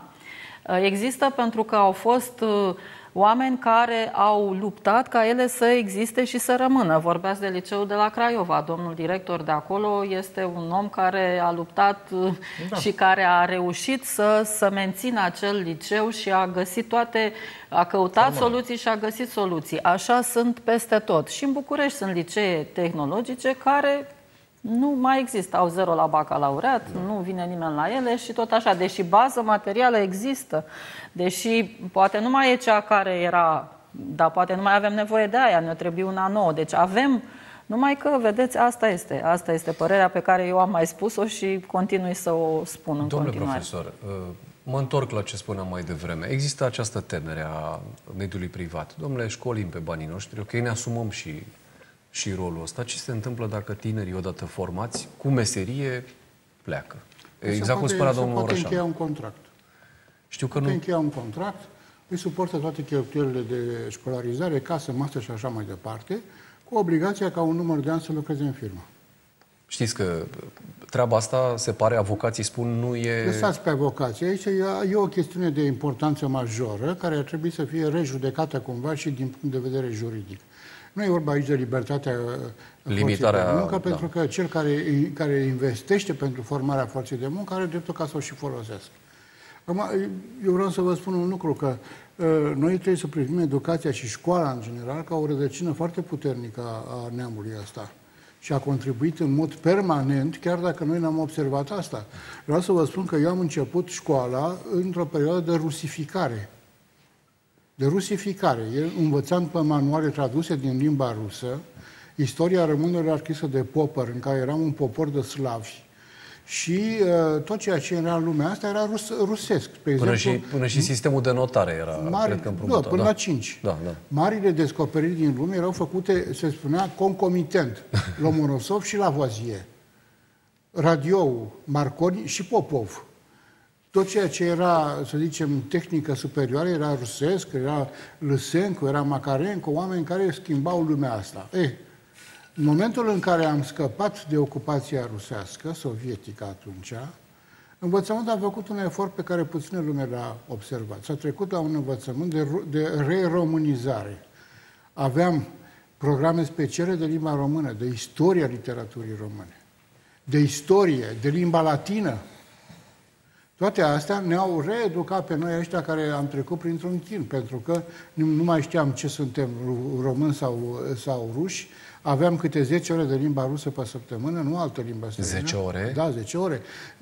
există pentru că au fost oameni care au luptat ca ele să existe și să rămână. Vorbeați de liceul de la Craiova. Domnul director de acolo este un om care a luptat da. și care a reușit să, să mențină acel liceu și a găsit toate, a căutat Am soluții și a găsit soluții. Așa sunt peste tot. Și în București sunt licee tehnologice care nu mai există, au zero la bacalaureat, da. nu vine nimeni la ele și tot așa. Deși bază materială există, deși poate nu mai e cea care era, dar poate nu mai avem nevoie de aia, ne trebuie una nouă. Deci avem, numai că, vedeți, asta este. Asta este părerea pe care eu am mai spus-o și continui să o spun în Domnule continuare. profesor, mă întorc la ce spuneam mai devreme. Există această temere a mediului privat. Domnule, școlim pe banii noștri, ok, ne asumăm și... și rolul ăsta. Ce se întâmplă dacă tinerii odată formați cu meserie pleacă? Exact cum spunea domnul Orășan. Se poate încheia un contract. Știu că poate nu... încheia un contract, îi suportă toate cheltuielile de școlarizare, casă, masă și așa mai departe, cu obligația ca un număr de ani să lucreze în firmă. Știți că treaba asta, se pare, avocații spun, nu e... Lăsați pe avocație. Aici e o chestiune de importanță majoră care ar trebui să fie rejudecată cumva și din punct de vedere juridic. Nu e vorba aici de libertatea limitarea forței de muncă, da. pentru că cel care, care investește pentru formarea forței de muncă are dreptul ca să o și folosească. Acum, eu vreau să vă spun un lucru, că noi trebuie să privim educația și școala în general ca o rădăcină foarte puternică a neamului ăsta. Și a contribuit în mod permanent, chiar dacă noi n-am observat asta. Vreau să vă spun că eu am început școala într-o perioadă de rusificare. De rusificare. Eu învățam pe manuale traduse din limba rusă, istoria românilor scrisă de Popper, în care eram un popor de slavi. Și uh, tot ceea ce era în lumea asta era rus, rusesc. Pe până, exemplu, și, până și sistemul de notare era, mari, cred că da, până da. la cinci. Da, da. Marile descoperiri din lume erau făcute, se spunea, concomitent. Lomonosov și Lavoisier. Radio, Marconi și Popov. Tot ceea ce era, să zicem, tehnică superioară era rusesc, era Lăsencu, era Macarenco, oameni care schimbau lumea asta. Eh, în momentul în care am scăpat de ocupația rusească, sovietică atunci, învățământul a făcut un efort pe care puțină lume l-a observat. S-a trecut la un învățământ de, de re-românizare. Aveam programe speciale de limba română, de istoria literaturii române, de istorie, de limba latină. Toate astea ne-au reeducat pe noi ăștia care am trecut printr-un chin, pentru că nu mai știam ce suntem, români sau, sau ruși. Aveam câte zece ore de limba rusă pe săptămână, nu altă limbă străină. zece ore? Da, zece ore.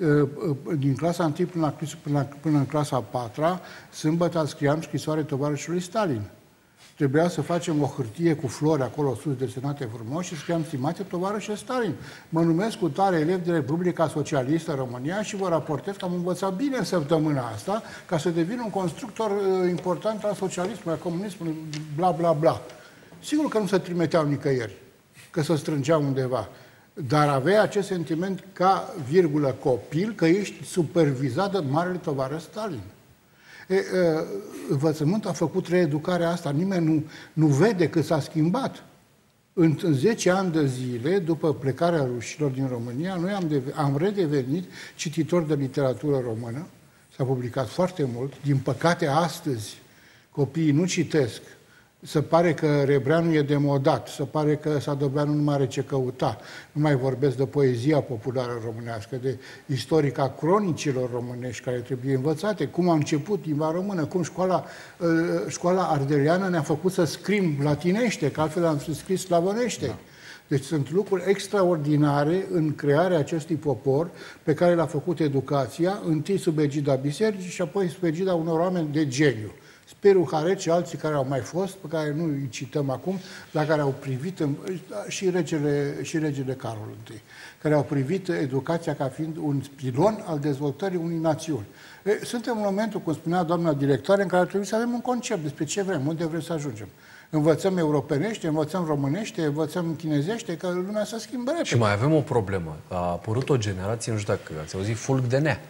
Din clasa întâi până, la, până, până în clasa a patra, sâmbătă scriam scrisoare tovarășului Stalin. Trebuia să facem o hârtie cu flori acolo sus desenate frumos și scriam: stimate tovarășe Stalin, mă numesc cu tare elev de Republica Socialistă România și vă raportez că am învățat bine în săptămâna asta ca să devin un constructor important al socialismului, al comunismului, bla, bla, bla. Sigur că nu se trimiteau nicăieri, că se strângeau undeva, dar avea acest sentiment ca virgulă copil că ești supervizat de marele tovarăș Stalin. E, e, învățământul a făcut reeducarea asta. Nimeni nu, nu vede că s-a schimbat. În, în zece ani de zile, după plecarea rușilor din România, noi am, deve, am redevenit cititori de literatură română. S-a publicat foarte mult. Din păcate, astăzi, copiii nu citesc. Se pare că Rebreanu e demodat, se pare că Sadovleanu nu mai are ce căuta. Nu mai vorbesc de poezia populară românească, de istorica cronicilor românești care trebuie învățate, cum a început limba română, cum școala, școala ardeleană ne-a făcut să scriem latinește, că altfel am scris slavonește. Da. Deci sunt lucruri extraordinare în crearea acestui popor pe care l-a făcut educația, întâi sub egida bisericii și apoi sub egida unor oameni de geniu. Speru Haret și alții care au mai fost, pe care nu îi cităm acum, dar care au privit, în, și, regele, și regele Carol întâi, care au privit educația ca fiind un pilon al dezvoltării unei națiuni. E, suntem în momentul, cum spunea doamna directoare, în care ar trebui să avem un concept despre ce vrem, unde vrem să ajungem. Învățăm europenește, învățăm românește, învățăm chinezește, că lumea se schimbă repede. Și mai avem o problemă. A apărut o generație, nu știu dacă ați auzit, fulg de nea.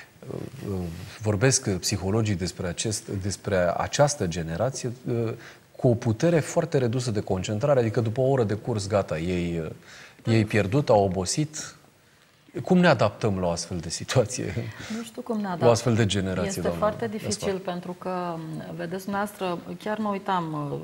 Vorbesc psihologii despre, acest, despre această generație cu o putere foarte redusă de concentrare, adică după o oră de curs, gata, ei, ei pierdut, au obosit. Cum ne adaptăm la o astfel de situație? Nu știu cum ne adaptăm. La o astfel de generație, Este doamna foarte dificil, Gaspar. pentru că, vedeți, dumneavoastră, chiar mă uitam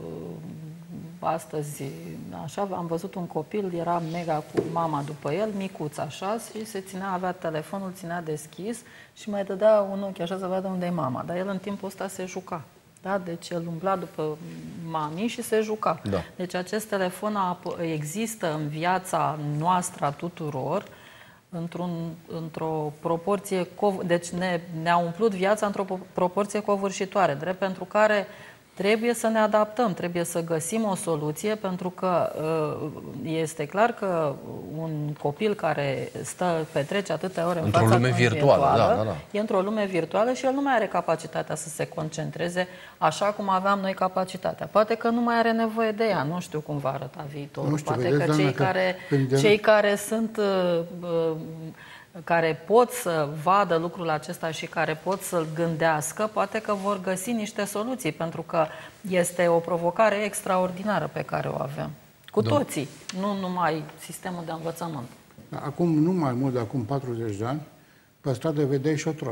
astăzi, așa, am văzut un copil, era mega cu mama după el, micuț așa, și se ținea, avea telefonul, ținea deschis și mai dădea un ochi așa să vadă unde e mama. Dar el în timpul ăsta se juca. Da? Deci el umbla după mami și se juca. Da. Deci acest telefon există în viața noastră a tuturor într-un, într-o proporție, deci ne, ne-a umplut viața într-o proporție covârșitoare, drept pentru care trebuie să ne adaptăm, trebuie să găsim o soluție, pentru că este clar că un copil care stă, petrece atâtea ore în fața lume virtuală, da, da, da. e într-o lume virtuală și el nu mai are capacitatea să se concentreze așa cum aveam noi capacitatea. Poate că nu mai are nevoie de ea, nu știu cum va arăta viitorul. Nu știu, Poate vedeți, că cei, că care, când... cei care sunt... Uh, care pot să vadă lucrul acesta și care pot să-l gândească, poate că vor găsi niște soluții, pentru că este o provocare extraordinară pe care o avem. Cu toții, nu numai sistemul de învățământ. Acum, nu mai mult de acum patruzeci de ani, pe stradă vedeai șotron.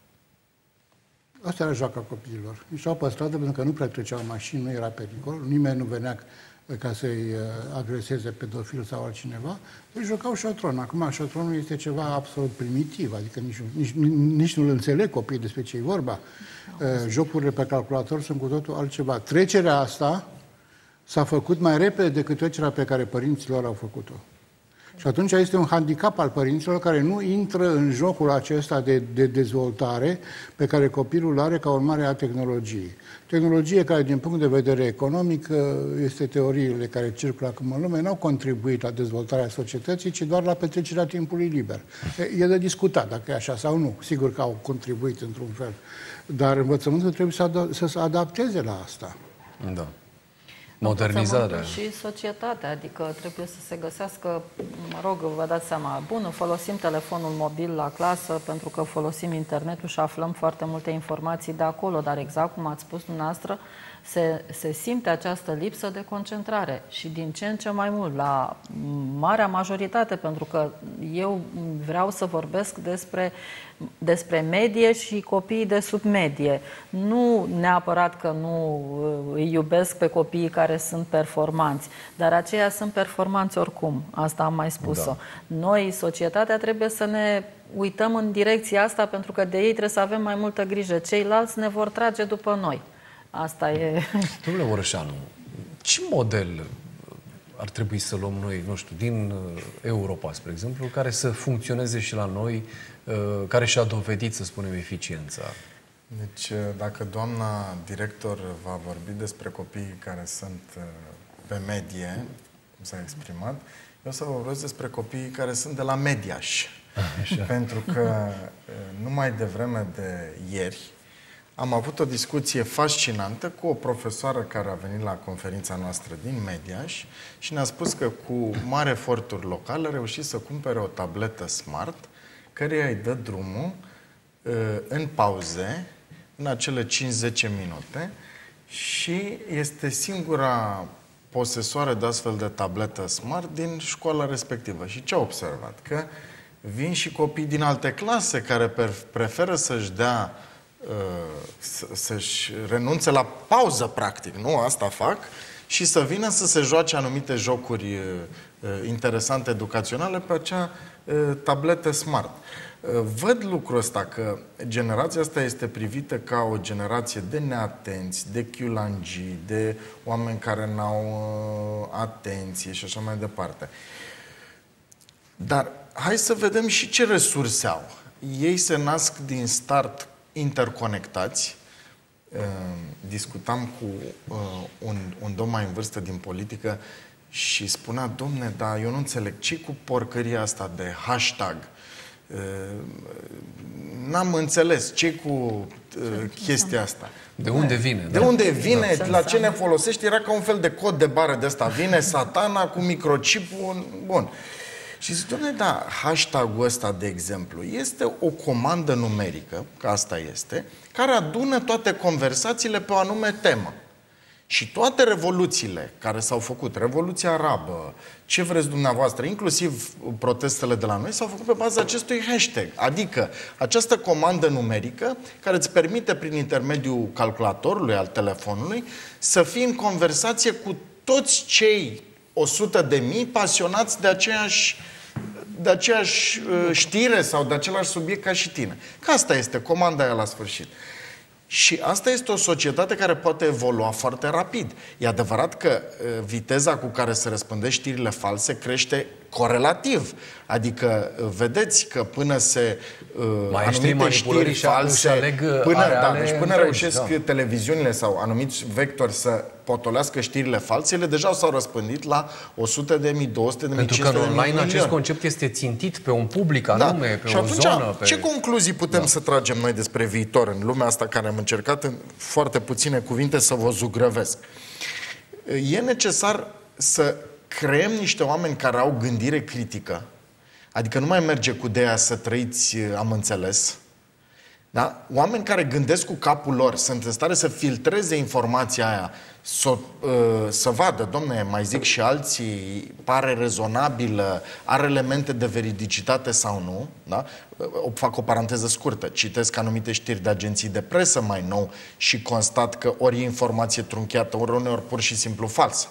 Asta era joaca copiilor. Ieșeau pe stradă pentru că nu prea treceau mașini, nu era pericol, nimeni nu venea ca să-i agreseze pedofil sau altcineva, deci jucau șotron. Acum șotronul este ceva absolut primitiv, adică nici, nici, nici nu-l înțeleg copiii despre ce e vorba. Jocurile pe calculator sunt cu totul altceva. Trecerea asta s-a făcut mai repede decât trecerea pe care părinții lor au făcut-o. Și atunci este un handicap al părinților care nu intră în jocul acesta de, de dezvoltare pe care copilul îl are ca urmare a tehnologiei. Tehnologie care, din punct de vedere economic, este teoriile care circulă acum în lume, n-au contribuit la dezvoltarea societății, ci doar la petrecerea timpului liber. E de discutat dacă e așa sau nu. Sigur că au contribuit într-un fel. Dar învățământul trebuie să, ad- să se adapteze la asta. Da. Modernizarea. Și societatea, adică trebuie să se găsească, mă rog, vă dați seama, bun, folosim telefonul mobil la clasă pentru că folosim internetul și aflăm foarte multe informații de acolo, dar exact cum ați spus dumneavoastră, se, se simte această lipsă de concentrare și din ce în ce mai mult, la marea majoritate, pentru că eu vreau să vorbesc despre, despre medie și copiii de sub medie. Nu neapărat că nu îi iubesc pe copiii care sunt performanți, dar aceia sunt performanți oricum, asta am mai spus-o. Da. Noi, societatea, trebuie să ne uităm în direcția asta pentru că de ei trebuie să avem mai multă grijă. Ceilalți ne vor trage după noi. Asta e... Domnule Orășanu, ce model ar trebui să luăm noi, nu știu, din Europa, spre exemplu, care să funcționeze și la noi, care și-a dovedit, să spunem, eficiența? Deci, dacă doamna director va vorbi despre copiii care sunt pe medie, cum s-a exprimat, eu să vă vorbesc despre copiii care sunt de la Mediaș. Așa. Pentru că numai devreme de ieri am avut o discuție fascinantă cu o profesoară care a venit la conferința noastră din Mediaș și ne-a spus că cu mari eforturi locale a reușit să cumpere o tabletă smart căreia îi dă drumul în pauze, în acele cinci zece minute, și este singura posesoară de astfel de tabletă smart din școala respectivă. Și ce a observat? Că vin și copii din alte clase care preferă să-și dea să-și renunțe la pauză, practic, nu? Asta fac, și să vină să se joace anumite jocuri interesante, educaționale, pe acea tabletă smart. Văd lucrul ăsta, că generația asta este privită ca o generație de neatenți, de chiulangii, de oameni care n-au atenție și așa mai departe. Dar hai să vedem și ce resurse au. Ei se nasc din start interconectați. Discutam cu un, un domn mai în vârstă din politică și spunea: domne, dar eu nu înțeleg, ce cu porcăria asta de hashtag? N-am înțeles, ce cu chestia asta? De unde vine? De unde vine? Da. La ce ne folosește? Era ca un fel de cod de bară de asta. Vine satana cu microchipul. Bun. Și zic, dom'le, da, hashtag-ul ăsta, de exemplu, este o comandă numerică, că asta este, care adună toate conversațiile pe o anume temă. Și toate revoluțiile care s-au făcut, Revoluția Arabă, ce vreți dumneavoastră, inclusiv protestele de la noi, s-au făcut pe baza acestui hashtag. Adică această comandă numerică care îți permite, prin intermediul calculatorului, al telefonului, să fii în conversație cu toți cei o sută de mii pasionați de aceeași, de aceeași uh, știre sau de același subiect ca și tine. Că asta este comanda aia la sfârșit. Și asta este o societate care poate evolua foarte rapid. E adevărat că uh, viteza cu care se răspândesc știrile false crește corelativ. Adică, uh, vedeți că până se uh, anumite știri false, până, da, deci până reușesc da. televiziunile sau anumiți vectori să potolească știrile false, ele deja s-au răspândit la o sută de mii, două sute de mii, cinci sute de mii. Pentru că online acest concept este țintit pe un public anume, da. pe și o atunci, zonă. Pe... ce concluzii putem da. să tragem noi despre viitor în lumea asta care am încercat în foarte puține cuvinte să vă zugrăvesc? E necesar să creăm niște oameni care au gândire critică, adică nu mai merge cu ideea să trăiți am înțeles, Da? Oameni care gândesc cu capul lor, sunt în stare să filtreze informația aia, să, să vadă, domne, mai zic și alții, pare rezonabilă, are elemente de veridicitate sau nu. Da? O, fac o paranteză scurtă. Citesc anumite știri de agenții de presă mai nou și constat că ori e informație trunchiată, ori uneori pur și simplu falsă.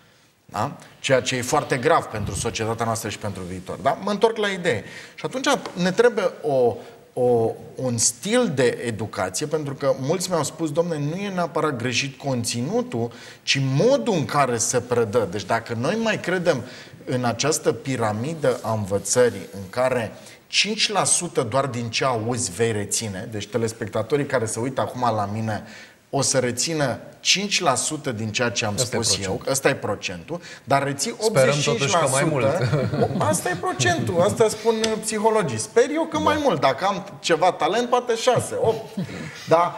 Da? Ceea ce e foarte grav pentru societatea noastră și pentru viitor. Da? Mă întorc la idee. Și atunci ne trebuie o... O, un stil de educație, pentru că mulți mi-au spus, domne, nu e neapărat greșit conținutul, ci modul în care se predă. Deci dacă noi mai credem în această piramidă a învățării în care cinci la sută doar din ce auzi vei reține, deci telespectatorii care se uită acum la mine o să rețină cinci la sută din ceea ce am asta spus eu, ăsta e procentul, dar reții optzeci și cinci la sută. Sperăm totuși că mai mult. Asta e procentul, asta spun psihologii. Sper eu că da. mai mult, dacă am ceva talent, poate șase, opt. Dar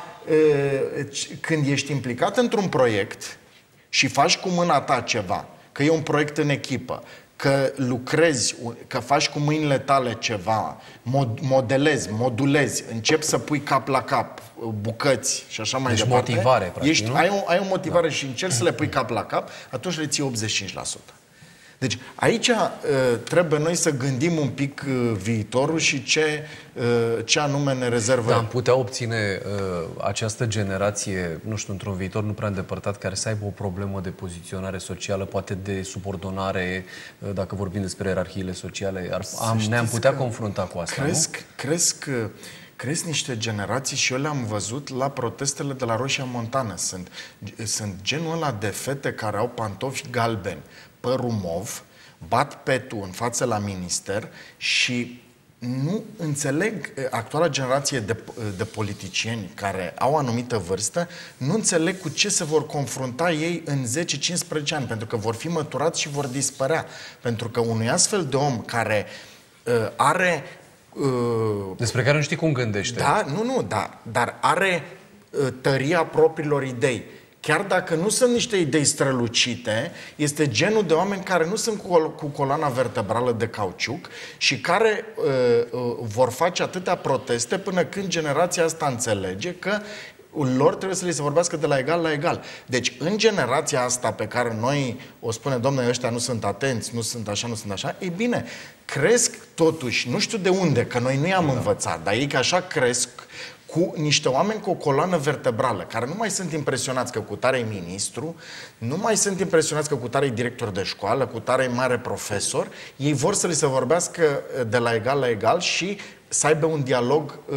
e, când ești implicat într-un proiect și faci cu mâna ta ceva, că e un proiect în echipă, că lucrezi, că faci cu mâinile tale ceva, mod, modelezi, modulezi, începi să pui cap la cap, bucăți și așa mai deci departe. motivare, practic, Ești, nu? ai, o, ai o motivare da. și încerci să le pui cap la cap, atunci le ții optzeci și cinci la sută. Deci aici uh, trebuie noi să gândim un pic uh, viitorul și ce, uh, ce anume ne rezervă. Dar am putea obține uh, această generație, nu știu, într-un viitor nu prea îndepărtat, care să aibă o problemă de poziționare socială, poate de subordonare, uh, dacă vorbim despre ierarhiile sociale, ar, am, ne-am putea confrunta cu asta, cresc, nu? Cresc, cresc niște generații și eu le-am văzut la protestele de la Roșia Montană. Sunt, sunt genul ăla de fete care au pantofi galbeni, părul mov, bat petul în față la minister și nu înțeleg, actuala generație de, de politicieni care au anumită vârstă, nu înțeleg cu ce se vor confrunta ei în zece cincisprezece ani, pentru că vor fi măturați și vor dispărea. Pentru că unui astfel de om care uh, are... Uh, despre care nu știi cum gândește. Da, nu, nu, da, dar are uh, tăria propriilor idei. Chiar dacă nu sunt niște idei strălucite, este genul de oameni care nu sunt cu, cu coloana vertebrală de cauciuc și care uh, uh, vor face atâtea proteste până când generația asta înțelege că lor trebuie să li se vorbească de la egal la egal. Deci, în generația asta pe care noi o spunem, domnule, ăștia nu sunt atenți, nu sunt așa, nu sunt așa, e bine, cresc totuși, nu știu de unde, că noi nu i-am da. învățat, dar ei că așa cresc cu niște oameni cu o coloană vertebrală, care nu mai sunt impresionați că cu tare ministru, nu mai sunt impresionați că cu tare director de școală, cu tare mare profesor, ei vor să li se vorbească de la egal la egal și să aibă un dialog... Uh,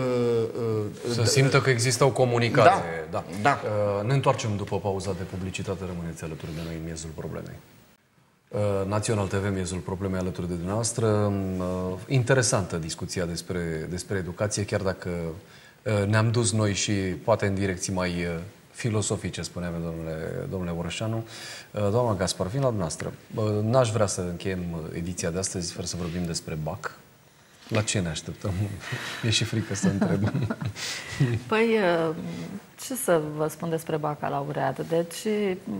uh, să simtă că există o comunicare. Da, da. da. Uh, ne întoarcem după pauza de publicitate, rămâneți alături de noi în miezul problemei. Uh, Național T V, miezul problemei alături de dumneavoastră. Uh, interesantă discuția despre, despre educație, chiar dacă ne-am dus noi și poate în direcții mai filosofice, spuneam domnule, domnule Orășanu. Doamna Gaspar, vin la dumneavoastră. N-aș vrea să încheiem ediția de astăzi fără să vorbim despre B A C. La ce ne așteptăm? E și frică să întreb. Păi, ce să vă spun despre bacalaureat? Deci,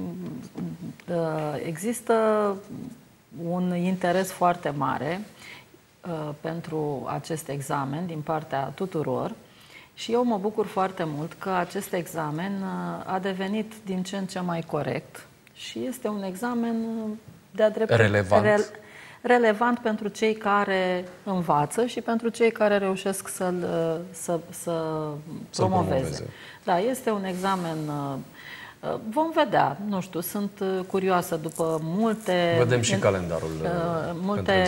există un interes foarte mare pentru acest examen din partea tuturor. Și eu mă bucur foarte mult că acest examen a devenit din ce în ce mai corect și este un examen de-a dreptul relevant. Re, relevant pentru cei care învață și pentru cei care reușesc să-l să, să promoveze. promoveze. Da, este un examen... Vom vedea, nu știu, sunt curioasă după multe... Vedem și calendarul multe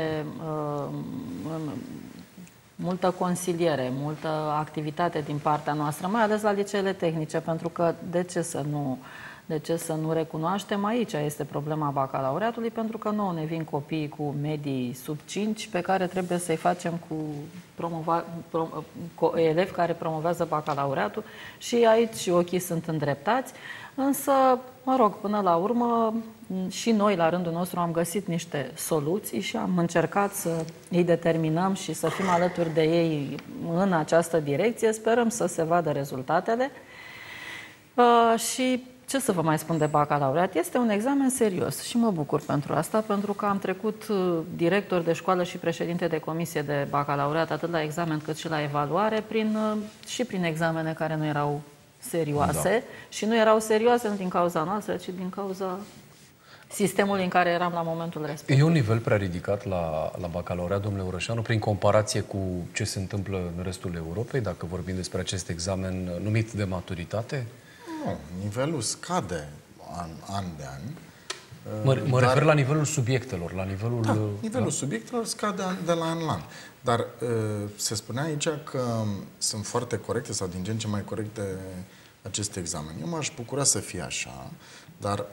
multă consiliere, multă activitate din partea noastră, mai ales la liceele tehnice, pentru că de ce să nu, de ce să nu recunoaștem? Aici este problema bacalaureatului, pentru că nouă ne vin copiii cu medii sub cinci, pe care trebuie să-i facem cu, promova, prom, cu elevi care promovează bacalaureatul și aici ochii sunt îndreptați. Însă, mă rog, până la urmă, și noi, la rândul nostru, am găsit niște soluții și am încercat să îi determinăm și să fim alături de ei în această direcție. Sperăm să se vadă rezultatele. Uh, și ce să vă mai spun de bacalaureat? Este un examen serios și mă bucur pentru asta, pentru că am trecut director de școală și președinte de comisie de bacalaureat, atât la examen cât și la evaluare, prin, și prin examene care nu erau serioase. Da. Și nu erau serioase nu din cauza noastră, ci din cauza sistemul în care eram la momentul respectiv. E un nivel prea ridicat la, la bacalaureat, domnule Orășanu, prin comparație cu ce se întâmplă în restul Europei, dacă vorbim despre acest examen numit de maturitate? Nu, nivelul scade an, an de an. Mă, mă dar... refer la nivelul subiectelor, la nivelul... Da, nivelul da. subiectelor scade de la an la an. Dar se spunea aici că sunt foarte corecte sau din ce în ce mai corecte aceste examene. Eu m-aș bucura să fie așa, dar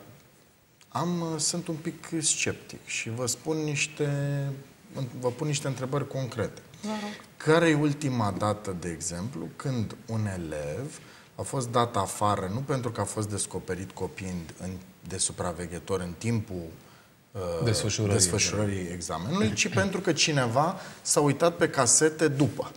am, sunt un pic sceptic și vă spun niște, vă pun niște întrebări concrete. Care e ultima dată, de exemplu, când un elev a fost dat afară, nu pentru că a fost descoperit copiind în, de supraveghetor în timpul uh, desfășurării, desfășurării examenului, ci pentru că cineva s-a uitat pe casete după?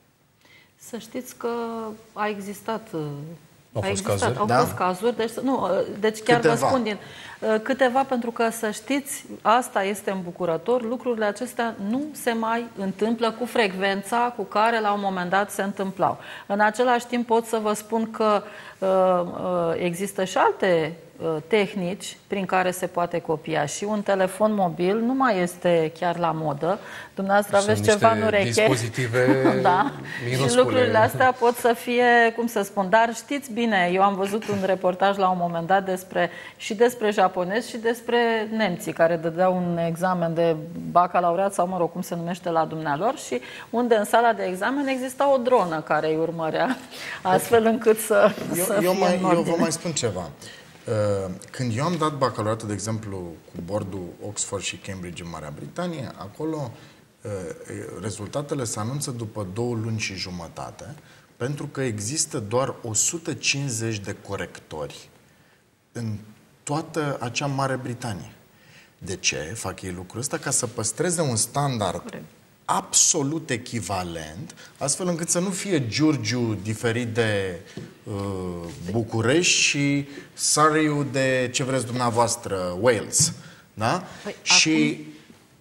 Să știți că a existat... Au a fost existat, cazuri? Au da? fost cazuri, deci, nu, deci chiar câteva. Vă spun din câteva, pentru că să știți, asta este îmbucurător, lucrurile acestea nu se mai întâmplă cu frecvența cu care la un moment dat se întâmplau. În același timp pot să vă spun că uh, uh, există și alte uh, tehnici prin care se poate copia și un telefon mobil nu mai este chiar la modă. Dumneavoastră aveți ceva în ureche. Dispozitive da. Și lucrurile astea pot să fie, cum să spun, dar știți bine, eu am văzut un reportaj la un moment dat despre, și despre japonezi și despre nemții care dădeau un examen de bacalaureat sau, mă rog, cum se numește la dumnealor și unde în sala de examen exista o dronă care îi urmărea, astfel încât să, eu, să eu fie mai, în ordine. Eu vă mai spun ceva. Când eu am dat bacalaureatul, de exemplu, cu bordul Oxford și Cambridge în Marea Britanie, acolo rezultatele se anunță după două luni și jumătate, pentru că există doar o sută cincizeci de corectori în toată acea Mare Britanie. De ce fac ei lucrul ăsta? Ca să păstreze un standard Corect. absolut echivalent, astfel încât să nu fie Giurgiu diferit de uh, București și Surrey-ul de ce vreți dumneavoastră, Wales. Da? Păi, și acum...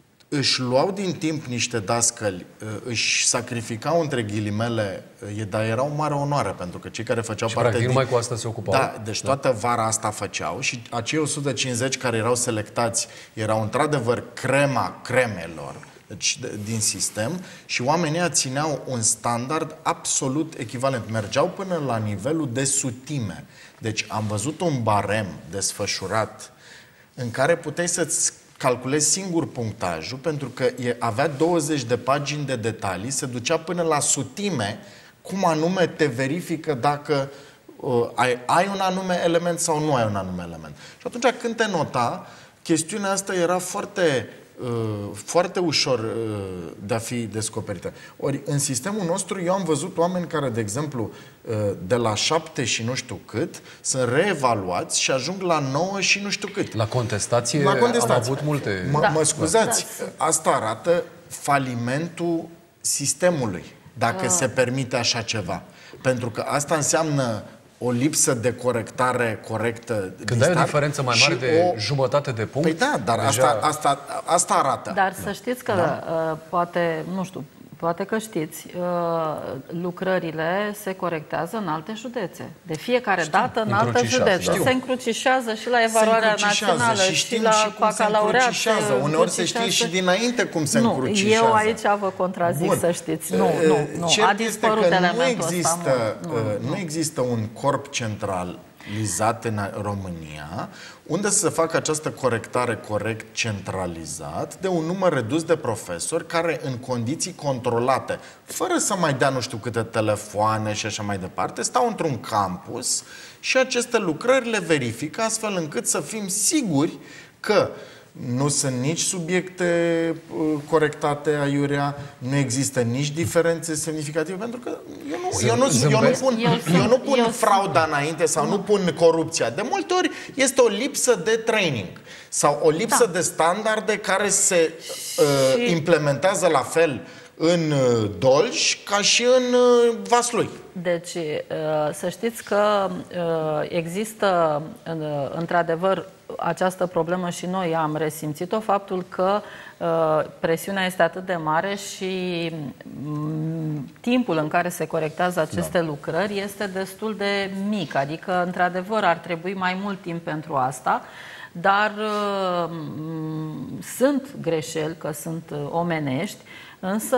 își luau din timp niște dascăli, își sacrificau între ghilimele, dar era o mare onoare, pentru că cei care făceau și parte practic din... numai cu asta se ocupau. Da, deci toată vara asta făceau și acei o sută cincizeci care erau selectați erau într-adevăr crema cremelor, deci din sistem, și oamenii țineau un standard absolut echivalent. Mergeau până la nivelul de sutime. Deci am văzut un barem desfășurat în care puteai să-ți calculezi singur punctajul, pentru că e, avea douăzeci de pagini de detalii, se ducea până la sutime, cum anume te verifică dacă uh, ai, ai un anume element sau nu ai un anume element. Și atunci când te nota, chestiunea asta era foarte, uh, foarte ușor uh, de a fi descoperită. Ori în sistemul nostru eu am văzut oameni care, de exemplu, uh, de la șapte și nu știu cât, sunt reevaluați și ajung la nouă și nu știu cât. La contestație, la contestație. am avut multe... Mă, da. mă scuzați, da. Asta arată falimentul sistemului, dacă da. se permite așa ceva. Pentru că asta înseamnă o lipsă de corectare corectă. Când ai o diferență mai mare de o... jumătate de punct... Păi da, dar deja... asta, asta, asta arată. Dar să știți că da? uh, poate, nu știu, poate că știți, uh, lucrările se corectează în alte județe. De fiecare Știu. dată în alte județe. Da. Se încrucișează și la evaluarea națională și, și la și bacalaureat. Uneori se știe și dinainte cum se nu, încrucișează. Eu aici vă contrazic, Bun. să știți. Nu, nu, nu. Cert A dispărut elementul nu există, ăsta. Nu, nu, nu există un corp centralizat în România unde să facă această corectare corect centralizat de un număr redus de profesori care în condiții controlate, fără să mai dea nu știu câte telefoane și așa mai departe, stau într-un campus și aceste lucrări le verifică astfel încât să fim siguri că nu sunt nici subiecte uh, corectate aiurea, nu există nici diferențe semnificative, pentru că eu nu, eu nu, eu nu pun, eu eu nu pun eu frauda înainte sau nu. nu pun corupția. De multe ori este o lipsă de training sau o lipsă da. de standarde care se uh, implementează la fel în Dolj ca și în Vaslui. Deci, să știți că există într-adevăr această problemă și noi am resimțit-o, faptul că presiunea este atât de mare și timpul în care se corectează aceste da. lucrări este destul de mic, adică într-adevăr ar trebui mai mult timp pentru asta, dar sunt greșeli, că sunt omenești, însă,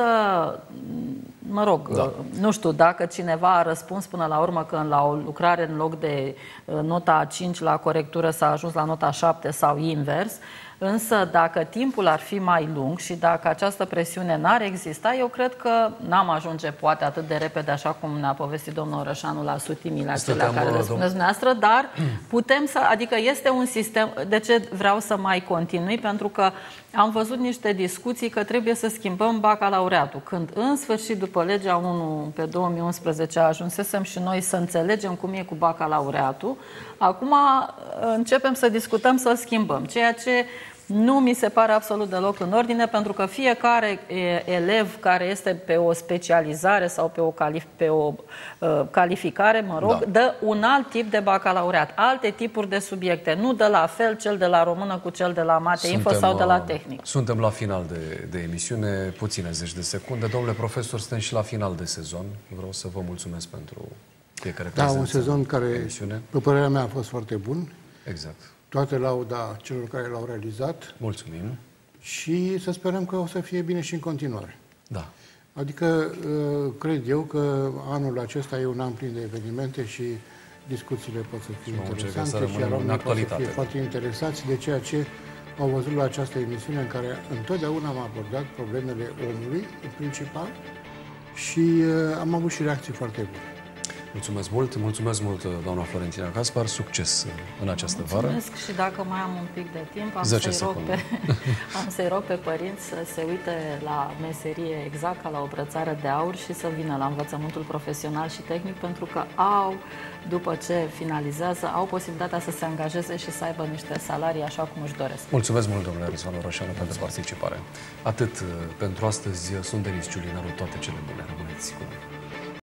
mă rog, da. nu știu dacă cineva a răspuns până la urmă că la o lucrare în loc de nota cinci la corectură s-a ajuns la nota șapte sau invers, însă dacă timpul ar fi mai lung și dacă această presiune n-ar exista, eu cred că n-am ajunge poate atât de repede, așa cum ne-a povestit domnul Orășanu, la sutimile acelea care le spuneți dumneavoastră, dar putem să, adică este un sistem, de ce vreau să mai continui? Pentru că am văzut niște discuții că trebuie să schimbăm bacalaureatul, când în sfârșit după legea unu pe două mii unsprezece ajunsesem și noi să înțelegem cum e cu bacalaureatul, acum începem să discutăm să-l schimbăm, ceea ce nu mi se pare absolut deloc în ordine, pentru că fiecare elev care este pe o specializare sau pe o, calif pe o uh, calificare, mă rog, da. dă un alt tip de bacalaureat, alte tipuri de subiecte. Nu dă la fel cel de la română cu cel de la mate info sau de la tehnic. Suntem la final de, de emisiune, puține zeci de secunde. Domnule profesor, suntem și la final de sezon. Vreau să vă mulțumesc pentru fiecare prezență. Da, un sezon care, pe părerea mea, a fost foarte bun. Exact. Toate lauda celor care l-au realizat. Mulțumim. Și să sperăm că o să fie bine și în continuare. Da. Adică, cred eu că anul acesta e un an plin de evenimente și discuțiile pot să fie interesante și oamenii pot să fie foarte interesați de ceea ce au văzut la această emisiune în care întotdeauna am abordat problemele omului, în principal, și am avut și reacții foarte bune. Mulțumesc mult, mulțumesc mult, doamna Florentina Caspar, succes în această mulțumesc vară. Mulțumesc și dacă mai am un pic de timp, am să-i rog, să rog pe părinți să se uite la meserie exact ca la o brățară de aur și să vină la învățământul profesional și tehnic, pentru că au, după ce finalizează, au posibilitatea să se angajeze și să aibă niște salarii așa cum își doresc. Mulțumesc mult, domnule Răzvan Orășanu, pentru participare. Atât pentru astăzi, sunt Denis Ciulinaru, toate cele bune, rămâneți cu noi.